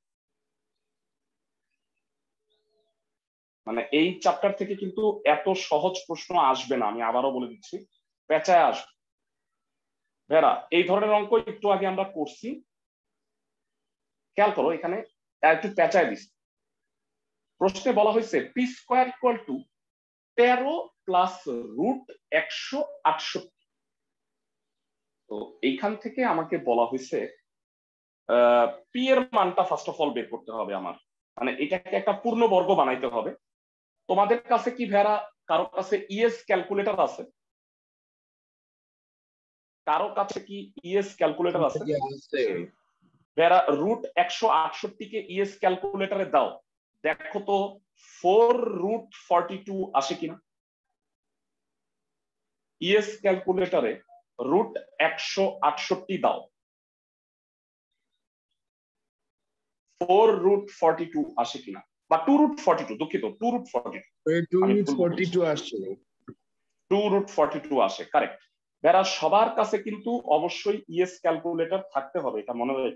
মানে এই চ্যাপ্টার থেকে কিন্তু এত সহজ প্রশ্ন আসবে না, আমি আবারও বলে দিচ্ছি, পেঁচায় আসবে। ভেরা এই ধরনের অঙ্ক একটু আগে আমরা করছি, খেয়াল করো এখানে একটু পেঁচায় দিচ্ছি। প্রশ্নে বলা হয়েছে P square equal to 13 plus root 168। তো এইখান থেকে আমাকে বলা হয়েছে পি এর মানটা ফার্স্ট অফ অল বের করতে হবে আমার, মানে এটাকে একটা পূর্ণবর্গ বানাইতে হবে। তোমাদের কাছে কি ভেরা কারো কাছে ইএস ক্যালকুলেটর আছে? কারো কাছে কি ইএস ক্যালকুলেটর আছে? ভেরা রুট 168 কে ইএস ক্যালকুলেটরে দাও, দেখো তো 4√42 আসে কিনা। ইএস ক্যালকুলেটরে রুট 168 দাও, 4√42 আসে কিনা, বা 2√42, দুঃখিত 2√42 আসছে, 2√42 আসে, কারেক্ট। যারা সবার কাছে কিন্তু অবশ্যই ইএস ক্যালকুলেটর থাকতে হবে, এটা মনে রাখবে।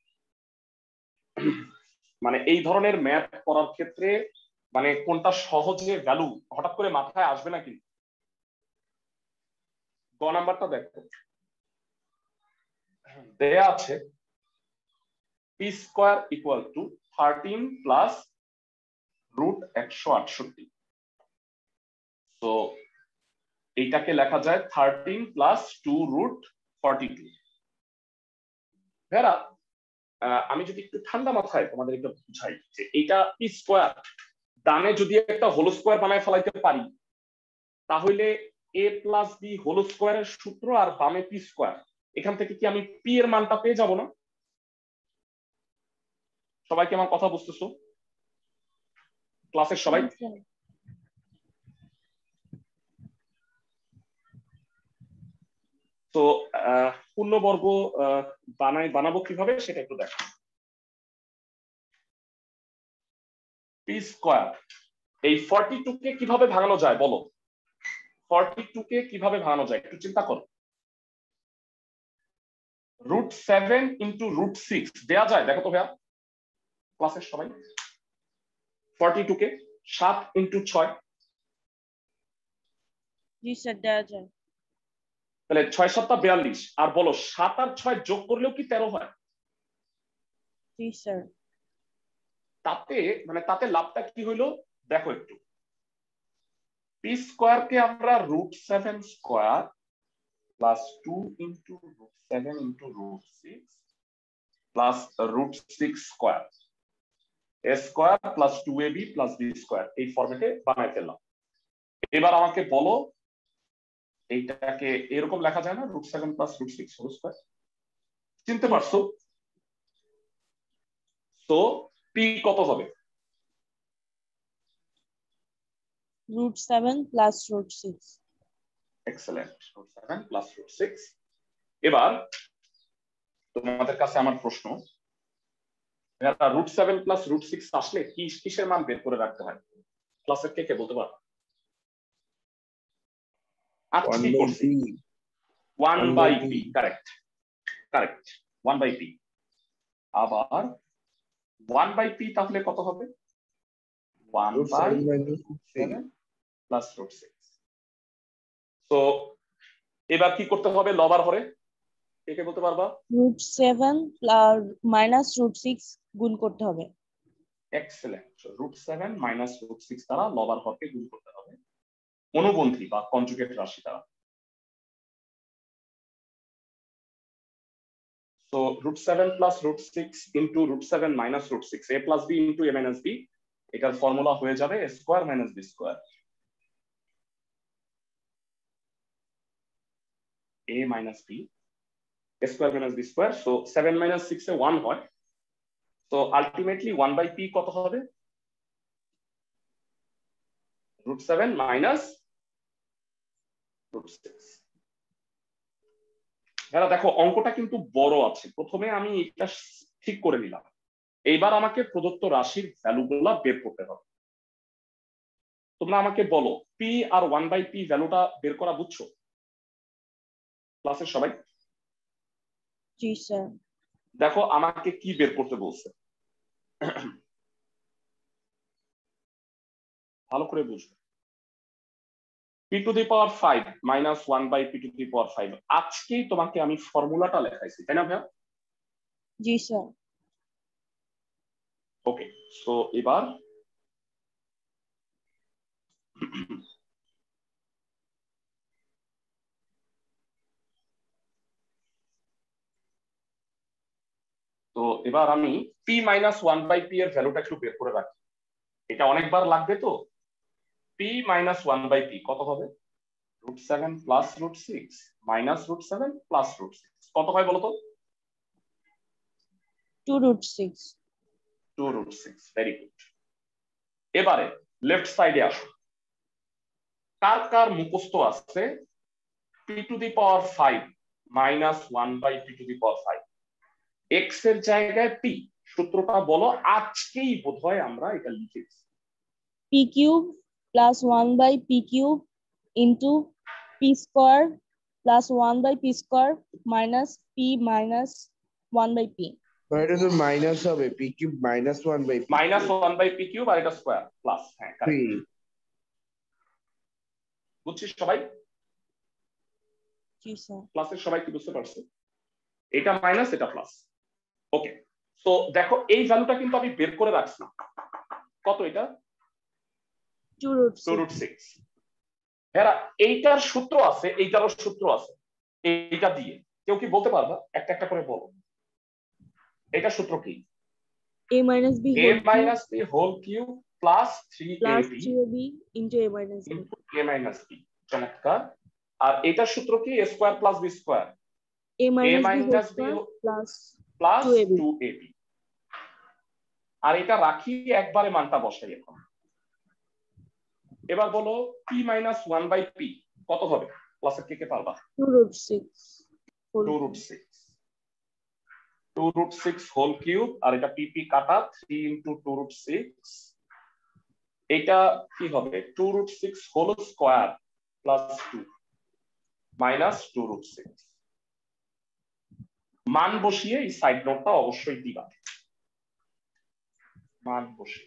মানে এই ধরনের ম্যাথ করার ক্ষেত্রে মানে কোনটা সহজে ভ্যালু হঠাৎ করে মাথায় আসবে না কিন্তু। গ নাম্বারটা দেখো, দেয়া আছে P square equal to 13 plus root 168। তো এইটাকে লেখা যায় 13 প্লাস 2√42। ভেরা আমি যদি একটু ঠান্ডা মাথায় তোমাদের একটু বুঝাই যে এইটা পি স্কোয়ার, ডানে যদি একটা হোল স্কোয়ার বানায় ফেলাইতে পারি, তাহলে এ প্লাস বি হোল স্কোয়ারের সূত্র আর বামে পি স্কোয়ার, এখান থেকে কি আমি পি এর মানটা পেয়ে যাব না? সবাই কি আমার কথা বুঝতেছো? ক্লাসের সবাই? তো পূর্ণবর্গ বানাবো কিভাবে সেটা একটু দেখো। পি স্কোয়ার, এই 42 কে কিভাবে ভাঙানো যায় বলো? 42 কে কিভাবে ভাঙানো যায় একটু চিন্তা করো। √7 ইন্টু √6 দেয়া যায়, দেখো তো ভাইয়া ক্লাসের সবাই। 42 কে 7 ইন্টু 6, জি স্যার দেয়া যায়। তাহলে 6 7 42, আর বলো 7 আর 6 যোগ করলেও কি 13 হয়? জি স্যার। তাতে মানে তাতে লাভটা কি হইলো দেখো একটু। পি স্কোয়ার কে আমরা √7 square plus 2 into √7 into √6 plus √6 square A square plus 2ab plus B square, এই ফরম্যাটে বানাই ফেললাম। এবার আমাকে বলো এইটাকে এরকম লেখা যায় না, √7 প্লাস √6 হোল স্কোয়ার, চিনতে পারছো? তো পি কত হবে? √7 প্লাস √6। Excellent, √7 plus √6। এবার তোমাদের কাছে আমার প্রশ্ন, √7 প্লাস √6 আসলে কিসের মান বের করে রাখতে হয়? ক্লাসের কে বলতে পারো? 1/p, correct correct, 1/p। আবার 1/p তাহলে কত হবে? 1/7 প্লাস √6। তো এবার কি করতে হবে? লব আর হরে কে বলতে পারবা? √7 মাইনাস √6 গুণ করতে হবে। এক্সেলেন্ট। √7 মাইনাস √6 দ্বারা লবার হরকে গুণ করতে হবে অনুবন্ধী বা কনজুগেট রাশি দ্বারা। So √7 plus √6 into √7 minus √6 a plus b into a minus b এটার ফর্মুলা হয়ে যাবে a square minus b square a minus b a square minus b square so 7 minus 6 এ 1 হয় so ultimately 1 by p কত হবে √7 minus √6 এরা দেখো অঙ্কটা কিন্তু বড় আছে প্রথমে আমি এটা ঠিক করে নিলাম এইবার আমাকে প্রদত্ত রাশির ভ্যালুগুলো বের করতে হবে তোমরা আমাকে বলো p আর 1 by p ভ্যালুটা বের করা বুঝছো ক্লাসের সবাই জি স্যার দেখো আমাকে কি বের করতে বলছে ভালো করে বুঝবে p to the power 5 minus 1 by p to the power 5 আজকেই তোমাকে আমি ফর্মুলাটা লেখাইছি তাই না ভাইয়া জি স্যার ওকে সো এবার তো এবার আমি p minus 1 by p এর ভ্যালুটা একটু বের করে রাখি এটা অনেকবার লাগবে তো p minus 1 by p কত হবে √7 plus √6 minus √7 plus √6 কত হয় বলো তো 2√6 2√6 ভেরি গুড এবারে লেফট সাইডে আসো কার কার মুখস্থ আছে p to the power 5 minus 1 by p to the power 5 x এর জায়গায় p সূত্রটা বলো আজকেই বোধহয় আমরা এটা লিখেছি p cube plus 1 by p cube into p square plus 1 by p square minus p minus 1 by p এটা তো মাইনাস হবে p cube minus 1 by minus 1 by p cube আর এটা স্কয়ার প্লাস হ্যাঁ কারেক্ট বুঝছিস সবাই জি স্যার ক্লাসের সবাই কি বুঝতে পারছে এটা মাইনাস এটা প্লাস ওকে সো দেখো এই ভ্যালুটা কিন্তু আমি বের করে রাখছি কত এটা 2√6 এরা এইটার সূত্র আছে এইটারও সূত্র আছে এইটা দিয়ে কেউ কি বলতে পারবা একটা একটা করে বলো এটা সূত্র কি a minus b whole cube plus 3ab into a minus b into a minus b চমৎকার আর এটার সূত্র কি a square plus b square a minus b plus 2ab আর এটা রাখি একবারে মানটা বসাই এখন এবার বলো p minus 1 by p কত হবে ক্লাসের কে কে পারবা 2√6 whole cube আর এটা pp কাটা 3 into 2√6 এটা কি হবে 2√6 whole square plus 2 minus 2√6 মান বসিয়ে এই সাইড নোটটা অবশ্যই দিবা মান বসিয়ে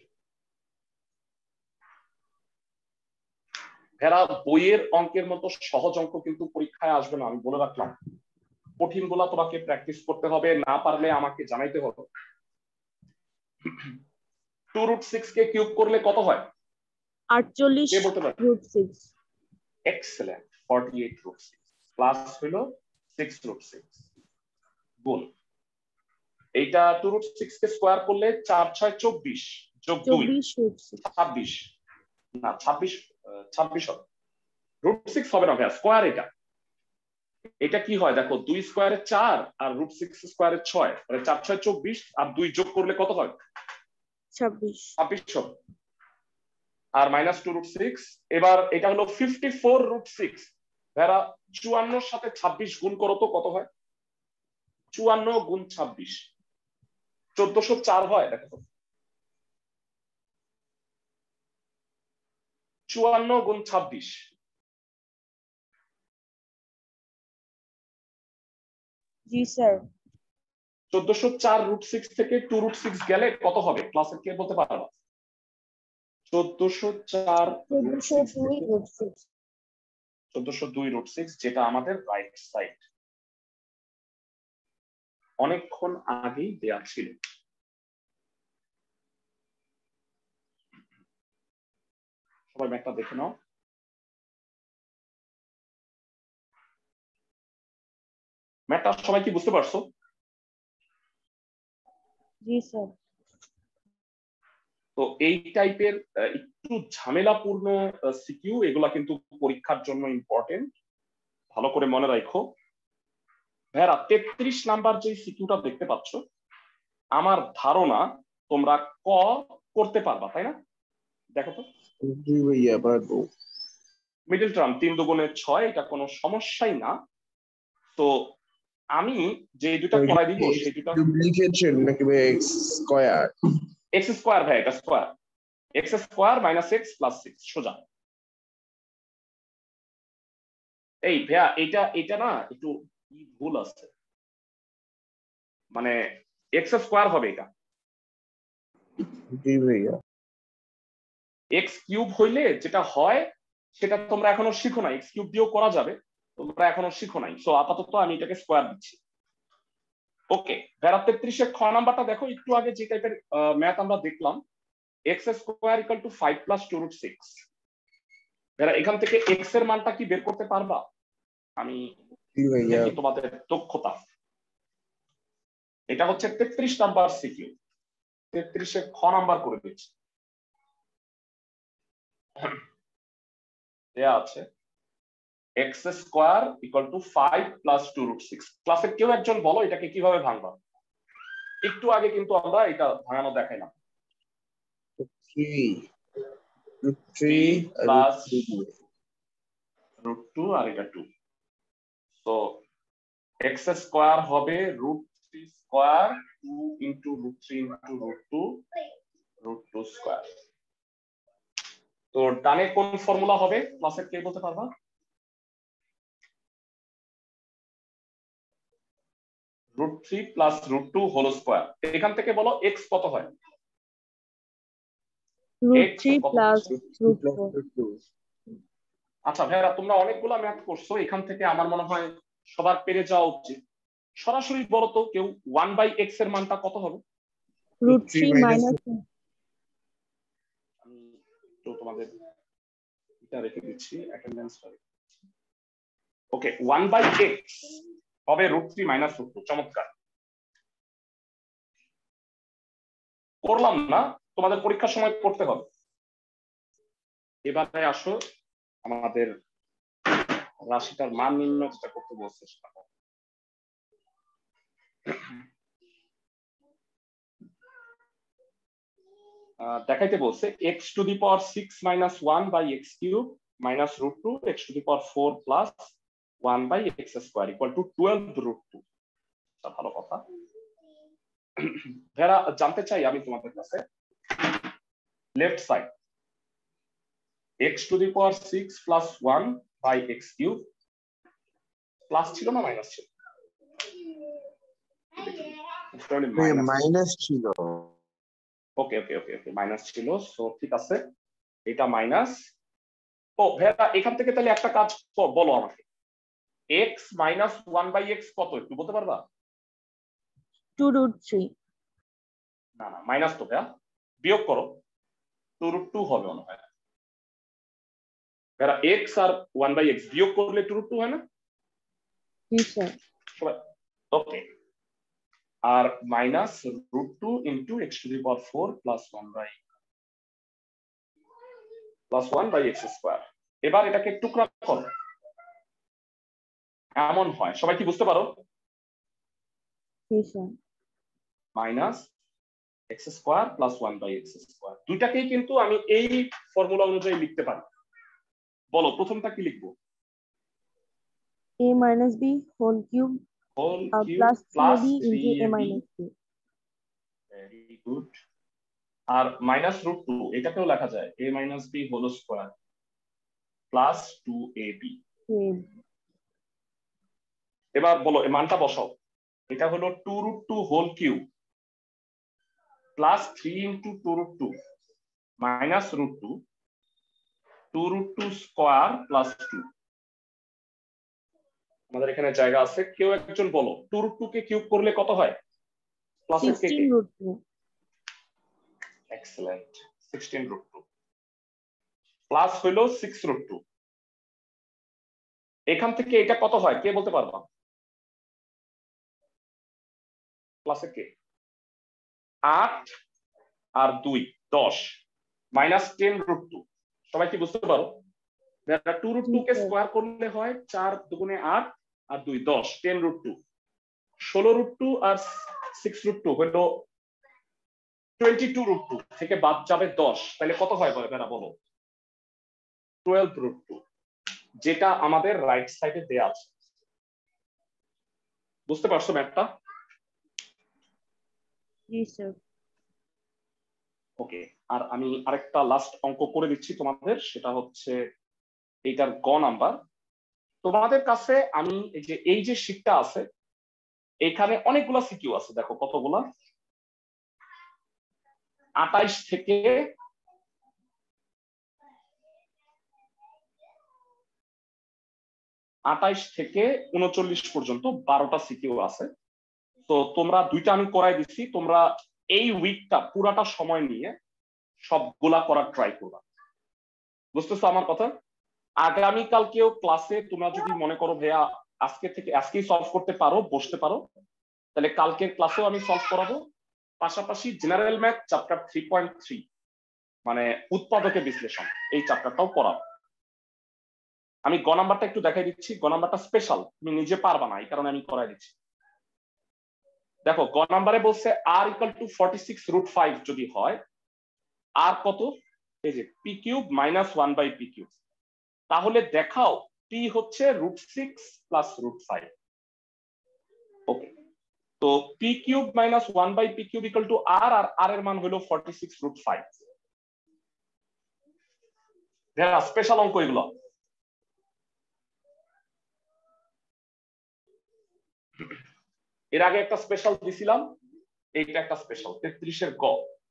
এরা বইয়ের অঙ্কের মতো সহজ অঙ্ক কিন্তু পরীক্ষায় আসবে না আমি বলে রাখলাম কঠিন গুলা তোমাকে প্র্যাকটিস করতে হবে না পারলে আমাকে জানাইতে হবে 2√6 কে কিউব করলে কত হয় 48 কে বলতে পারে √6 এক্সেলেন্ট 48√6 প্লাস হলো 6√6 গুণ এইটা 2√6 কে স্কয়ার করলে 4 6 24 যোগ 2 26 না 26 হবে √6 হবে না ভাই স্কয়ার এটা কি হয় দেখো 2 স্কয়ারে 4 আর √6 স্কয়ারে 6 মানে 4 6 24 আর 2 যোগ করলে কত হয় 26 হবে আর মাইনাস 2√6 এবার এটা হলো 54√6 ভাইরা 54 এর সাথে 26 গুণ করো তো কত হয় 54 গুণ 26 1404 হয় দেখো 54 গুণ 26 জি স্যার 1404√6 থেকে 2√6 গেলে কত হবে ক্লাসের কে বলতে পারবা 1402√6 যেটা আমাদের রাইট সাইড অনেকক্ষণ আগেই দেয়া ছিল। সবাই ম্যাথটা দেখে নাও। ম্যাথটা সবাই কি বুঝতে পারছো? জি স্যার। তো এই টাইপের একটু ঝামেলাপূর্ণ সিকিউ এগুলা কিন্তু পরীক্ষার জন্য ইম্পর্টেন্ট, ভালো করে মনে রাখো। ভাইরা 33 নাম্বার যে সিকিউটা দেখতে পাচ্ছ, আমার ধারণা তোমরা ক করতে পারবা, তাই না? দেখো তো, জি ভাইয়া পারবো। মিডল টার্ম 3 দুগুণে 6, এটা কোনো সমস্যাই না। তো আমি যে দুটা করাই দিব সেই দুটা লিখেছেন নাকি ভাই এক্স স্কয়ার? এক্স স্কয়ার ভাই, এটা square, x square minus x plus 6 সোজা। এই ভাইয়া এটা না একটু ভুল আছে, মানে এক্স স্কয়ার হবে এটা, জি ভাইয়া। এক্স কিউব হইলে যেটা হয় সেটা তোমরা এখনো শিখো নাই, এক্স কিউব দিয়েও করা যাবে, তোমরা এখনো শিখো নাই। সো আপাতত আমি এটাকে স্কয়ার দিচ্ছি। ওকে, ভেড়া 33 এর খ নাম্বারটা দেখো, একটু আগে যে টাইপের ম্যাথ আমরা দেখলাম, x square equal to 5 plus 2 root 6। ভেড়া এখান থেকে এক্স এর মানটা কি বের করতে পারবা? আমি দেখি তোমাদের দক্ষতা। এটা হচ্ছে 33 নাম্বার সিকিউ, 33 এর খ নাম্বার করে দিচ্ছি। দেয়া আছে x square equal to 5 plus 2 root 6। ক্লাসের কেউ একজন বলো এটাকে কিভাবে ভাঙবা? একটু আগে কিন্তু আমরা এটা ভাঙানো দেখাইলাম। 3 প্লাস রুট 2 আর এটা 2। তো এক্স স্কোয়ার হবে root 3 square 2 into root 3 into root 2 square. তো ডানে কোন ফর্মুলা হবে ক্লাসের কে বলতে পারবা? Root 3 plus root 2 whole square. এখান থেকে বলো এক্স কত হয়? Root 3 plus root 4। আচ্ছা ভাইরা, তোমরা অনেকগুলো ম্যাথ করছো, এখান থেকে আমার মনে হয় সবার পেরে যাওয়া উচিত। সরাসরি বলো তো কেউ 1/x এর মানটা কত হবে? রুট 3 মাইনাস, আমি তো তোমাদের এটা রেখে দিচ্ছি, অ্যাটেন্ডেন্সটা রেখে দিচ্ছি। ওকে, 1/x হবে রুট 3 মাইনাস রুট 2। চমৎকার। করলাম না, তোমাদের পরীক্ষার সময় করতে হবে। এবারে আসো আমাদের রাশিটার মান নির্ণয় যেটা করতে বলছে সেটা। দেখাইতে বলছে x to the power 6 minus 1 by x cube minus root 2 x to the power 4 plus 1 by x square equal to 12 root 2। ভালো কথা। ভেড়া জানতে চাই আমি তোমাদের কাছে, left side x to the power 6 plus 1 by x cube plus ছিল না মাইনাস ছিল? মাইনাস ছিল। ওকে ওকে ওকে ওকে, মাইনাস ছিল। সো ঠিক আছে, এটা মাইনাস। ও ভেড়া এখান থেকে তাহলে একটা কাজ বলো আমাকে, x মাইনাস 1/x কত একটু বলতে পারবা? 2 রুট 3। না না, মাইনাস তো ভাইয়া, বিয়োগ করো, 2 রুট 2 হবে মনে হয়। ভেড়া x আর 1/x বিয়োগ করলে 2 রুট 2 হয় না? জি স্যার। ওকে, আর minus root 2 into x to the power 4 plus 1 by x square. এবার এটাকে টুকরা করো, এমন হয়। সবাই কি বুঝতে পারো? জি sir. Minus x square plus 1/x square, দুইটাকেই কিন্তু আমি এই ফর্মুলা অনুযায়ী লিখতে পারি। বলো প্রথমটা কি লিখবো? a minus b whole cube plus 3ab into a minus b। Very good. আর মাইনাস রুট 2 এটাকেও লেখা যায় a minus b whole square plus 2ab। এবার বলো এই মানটা বসাও। এটা হলো 2 root 2 whole cube plus 3 into 2 root 2 minus root 2 2 root 2 square plus 2। আমাদের এখানে জায়গা আছে, কেউ একজন বলো 2√2 কে কিউব করলে কত হয়? প্লাসের কে 16√2 এক্সেলেন্ট 16√2 প্লাস হইলো 6√2। এখান থেকে এটা কত হয় কে বলতে পারবা? প্লাসের কে 8 আর 2 10 মাইনাস 10√2। সবাই কি বুঝতে পারো? 2√2 কে স্কয়ার করলে হয় 4 দুগুণে 8 আর 2 10 10√2। 16√2 আর 6√2 হলো 22√2 থেকে বাদ যাবে 10, তাহলে কত হয় বেরা বলো? 12√2, যেটা আমাদের রাইট সাইডে দেয়া আছে। বুঝতে পারছো ম্যাথটা? জি স্যার। ওকে, আর আমি আরেকটা লাস্ট অঙ্ক করে দিচ্ছি তোমাদের, সেটা হচ্ছে এইটার গ নাম্বার। তোমাদের কাছে আমি এই যে শীটটা আছে, এখানে অনেকগুলা সিকিউ আছে, দেখো কতগুলা, 28 থেকে 39 পর্যন্ত 12টা সিকিউ আছে। তো তোমরা দুইটা আমি করাই দিচ্ছি, তোমরা এই উইকটা পুরাটা সময় নিয়ে সবগুলা করার ট্রাই করবা। বুঝতেছো আমার কথা? আগামীকালকেও ক্লাসে তোমরা যদি মনে করো ভাইয়া আজকেই সলভ করতে পারো, বসতে পারো, তাহলে কালকের ক্লাসেও আমি সলভ করাবো। পাশাপাশি জেনারেল ম্যাথ চ্যাপ্টার 3.3 মানে উৎপাদকের বিশ্লেষণ, এই চ্যাপ্টারটাও পড়াবো। আমি গ নাম্বারটা একটু দেখাই দিচ্ছি। গ নাম্বারটা স্পেশাল, তুমি নিজে পারবা না, এই কারণে আমি করাই দিচ্ছি। দেখো গ নাম্বারে বলছে r = 46√5 যদি হয়, আর কত? এই যে p³ - 1/p³। তাহলে দেখাও p হচ্ছে √6 + √5। ওকে, তো p³ - 1/p³ = r, আর r এর মান হলো 46√5। যারা স্পেশাল অঙ্ক এগুলো। এর আগে একটা স্পেশাল দিছিলাম, এইটা একটা স্পেশাল 33 এর গ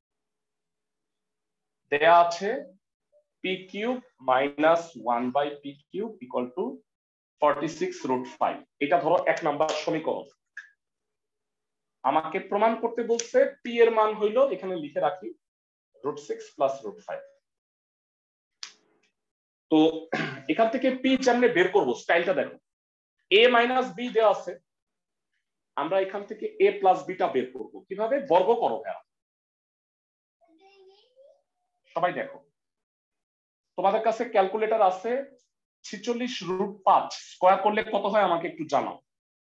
দেয়া আছে p³ - 1/p³ = 46√5। এটা ধরো 1 নাম্বার সমীকরণ। আমাকে প্রমাণ করতে বলছে p এর মান হইলো, এখানে লিখে রাখি, √6 + √5। তো এখান থেকে p যেমনে বের করব, স্টাইলটা দেখো, a - b দেওয়া আছে, আমরা এখান থেকে a + b টা বের করব কিভাবে? বর্গ করো ভাইয়া। সবাই দেখো, তোমাদের কাছে ক্যালকুলেটর আছে, 46√5 স্কয়ার করলে কত হয় আমাকে একটু জানাও।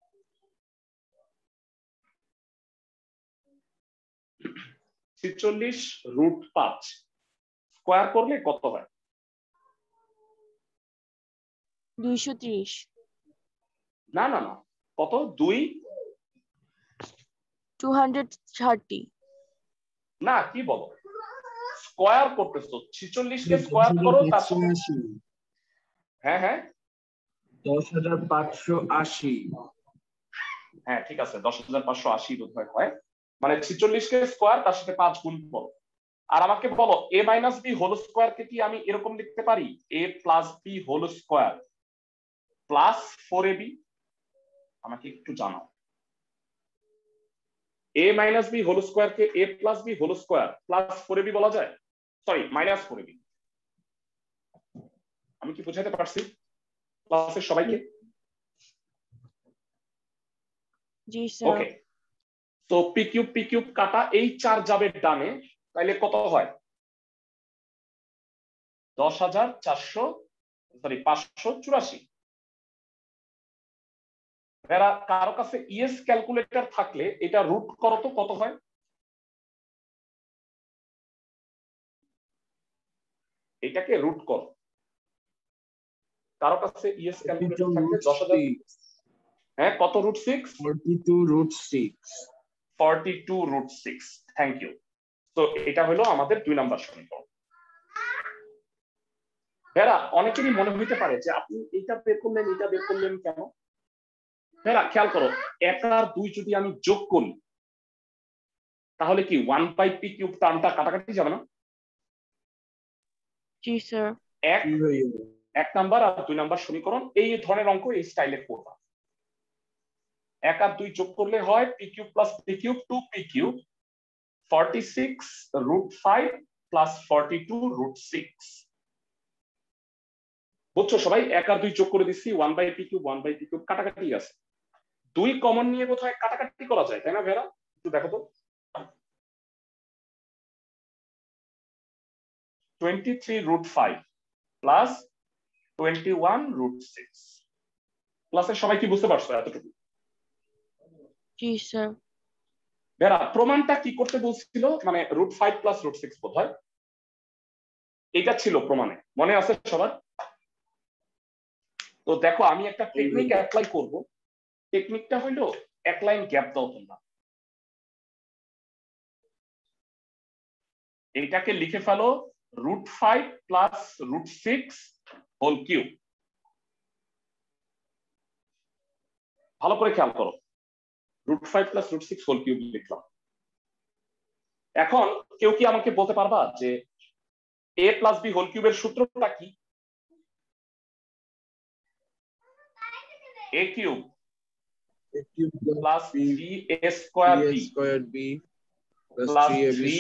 46√5 স্কয়ার করলে কত হয়? 230। না না না, কত? 230। না, কি বলো, স্কয়ার করতেছো, 46 কে স্কয়ার করো, তার সাথে হ্যাঁ হ্যাঁ 10,580। হ্যাঁ ঠিক আছে, 10,580 বোধহয় হয়, মানে 46 কে স্কয়ার তার সাথে 5 গুণ করো। আর আমাকে বলো a - b হোল স্কয়ার কে কি আমি এরকম লিখতে পারি? a + b whole square plus 4ab। আমাকে একটু জানাও, a - b হোল স্কয়ার কে a + b whole square plus 4ab বলা যায়? Sorry, -4ab। আমি কি বোঝাতে পারছি ক্লাসের সবাইকে? জি স্যার। ওকে, তো p³ কাটা, এই 4 যাবে ডানে, তাইলে কত হয়? 584। এরা কারো কাছে ইএস ক্যালকুলেটর থাকলে এটা রুট করো তো কত হয়? এটাকে রুট করো। কারো কাছে ইএস ক্যালকুলেটর থাকলে 10,000, হ্যাঁ কত √6? 42√6। 42√6। Thank you. তো এটা হলো আমাদের 2 নাম্বার সমীকরণ। এরা অনেকেরই মনে হইতে পারে যে আপনি এটা বের করলেন কেন? এরা খেয়াল করো, 1 আর 2 যদি আমি যোগ করি, তাহলে কি 1/p³ টার্মটা কাটাকাটি যাবে না? জি স্যার। 1 নাম্বার আর 2 নাম্বার সমীকরণ, এই ধরনের অঙ্ক এই স্টাইলে করবা। 1 আর 2 যোগ করলে হয় p cube plus p cube 2p cube 46 root 5 plus 42 root 6। বুঝছো সবাই? 1 আর 2 যোগ করে দিচ্ছি 1/p কিউব 1/p কিউব, কাটাকাটি আছে, 2 কমন নিয়ে কোথায় কাটাকাটি করা যায়, তাই না ভেরা? একটু দেখো তো। 23 রুট 5 প্লাস 21 রুট 6। ক্লাসের সবাই কি বুঝতে পারছো এতটুকু? জি স্যার। ভেরা প্রমাণটা কি করতে বলছিল, মানে রুট 5 প্লাস রুট 6 বোধহয় এটা ছিল প্রমাণে, মনে আছে সবার? তো দেখো আমি একটা টেকনিক অ্যাপ্লাই করব, টেকনিকটা হইলো এক লাইন গ্যাপ দাও তোমরা, এইটাকে লিখে ফেলো root 5 plus root 6 whole cube. ভালো করে খেয়াল করো, root 5 plus root 6 whole cube লিখলাম। এখন কেউ কি আমাকে বলতে পারবা যে a প্লাস b হোল কিউবের সূত্রটা কি? a cube plus 3a square b plus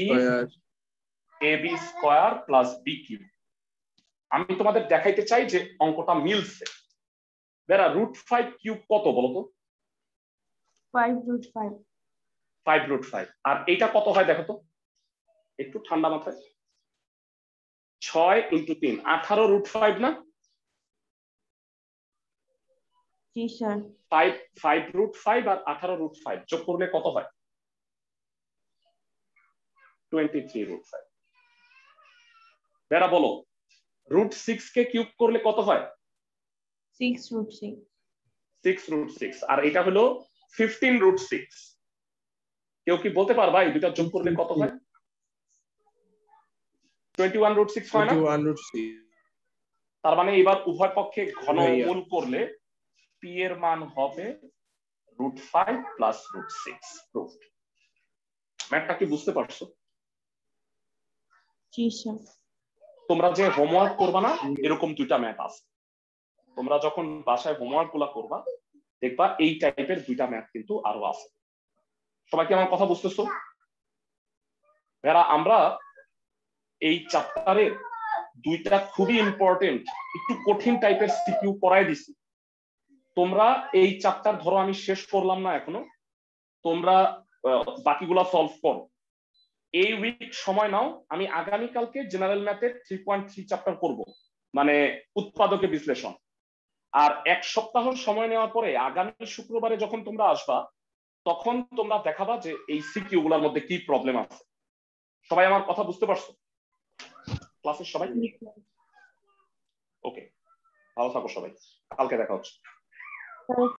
3ab square plus b cube. আমি তোমাদের দেখাইতে চাই যে অঙ্কটা মিলছে। বেরা রুট 5 কিউব কত বলো তো? 5 রুট 5। 5 রুট 5। আর এইটা কত হয় দেখো তো একটু ঠান্ডা মাথায়। 6 ইনটু 3 18 রুট 5 না? জি স্যার। 5 রুট 5 আর 18 রুট 5 যোগ করলে কত হয়? 23 রুট 5। বেরা বলো রুট 6 কে কিউব করলে কত হয়? 6 রুট 6। 6 রুট 6। আর এটা হলো 15 রুট 6। কেউ কি বলতে পারবা এই দুটা যোগ করলে কত হয়? 21 রুট 6 হয় না? 21 রুট 6। তার মানে এবার উভয় পক্ষে ঘনমূল করলে p এর মান হবে রুট 5 প্লাস রুট 6। প্রুফড। ম্যাথটা কি বুঝতে পারছো? জি স্যার। তোমরা যে হোমওয়ার্ক করবা না, এরকম দুইটা ম্যাথ আছে, তোমরা যখন বাসায় হোমওয়ার্ক গুলা করবা দেখবা এই টাইপের দুইটা ম্যাথ কিন্তু আরো আছে। সবাই কি আমার কথা বুঝতেছো? ভেরা আমরা এই চ্যাপ্টারে দুইটা খুবই ইম্পর্টেন্ট একটু কঠিন টাইপের সিকিউ পড়াই দিছি। তোমরা এই চ্যাপ্টার ধরো আমি শেষ করলাম না এখনো, তোমরা বাকিগুলা সলভ করো। এই উইক সময় নাও, আমি আগামীকালকে জেনারেল ম্যাথের 3.3 চ্যাপ্টার করব, মানে উৎপাদকে বিশ্লেষণ। আর এক সপ্তাহ সময় নেওয়ার পরে আগামী শুক্রবারে যখন তোমরা আসবা তখন তোমরা দেখাবা যে এই সিকিউ গুলোর মধ্যে কি প্রবলেম আছে। সবাই আমার কথা বুঝতে পারছো? ক্লাসের সবাই ওকে, ভালো থাকো সবাই, কালকে দেখা হচ্ছে।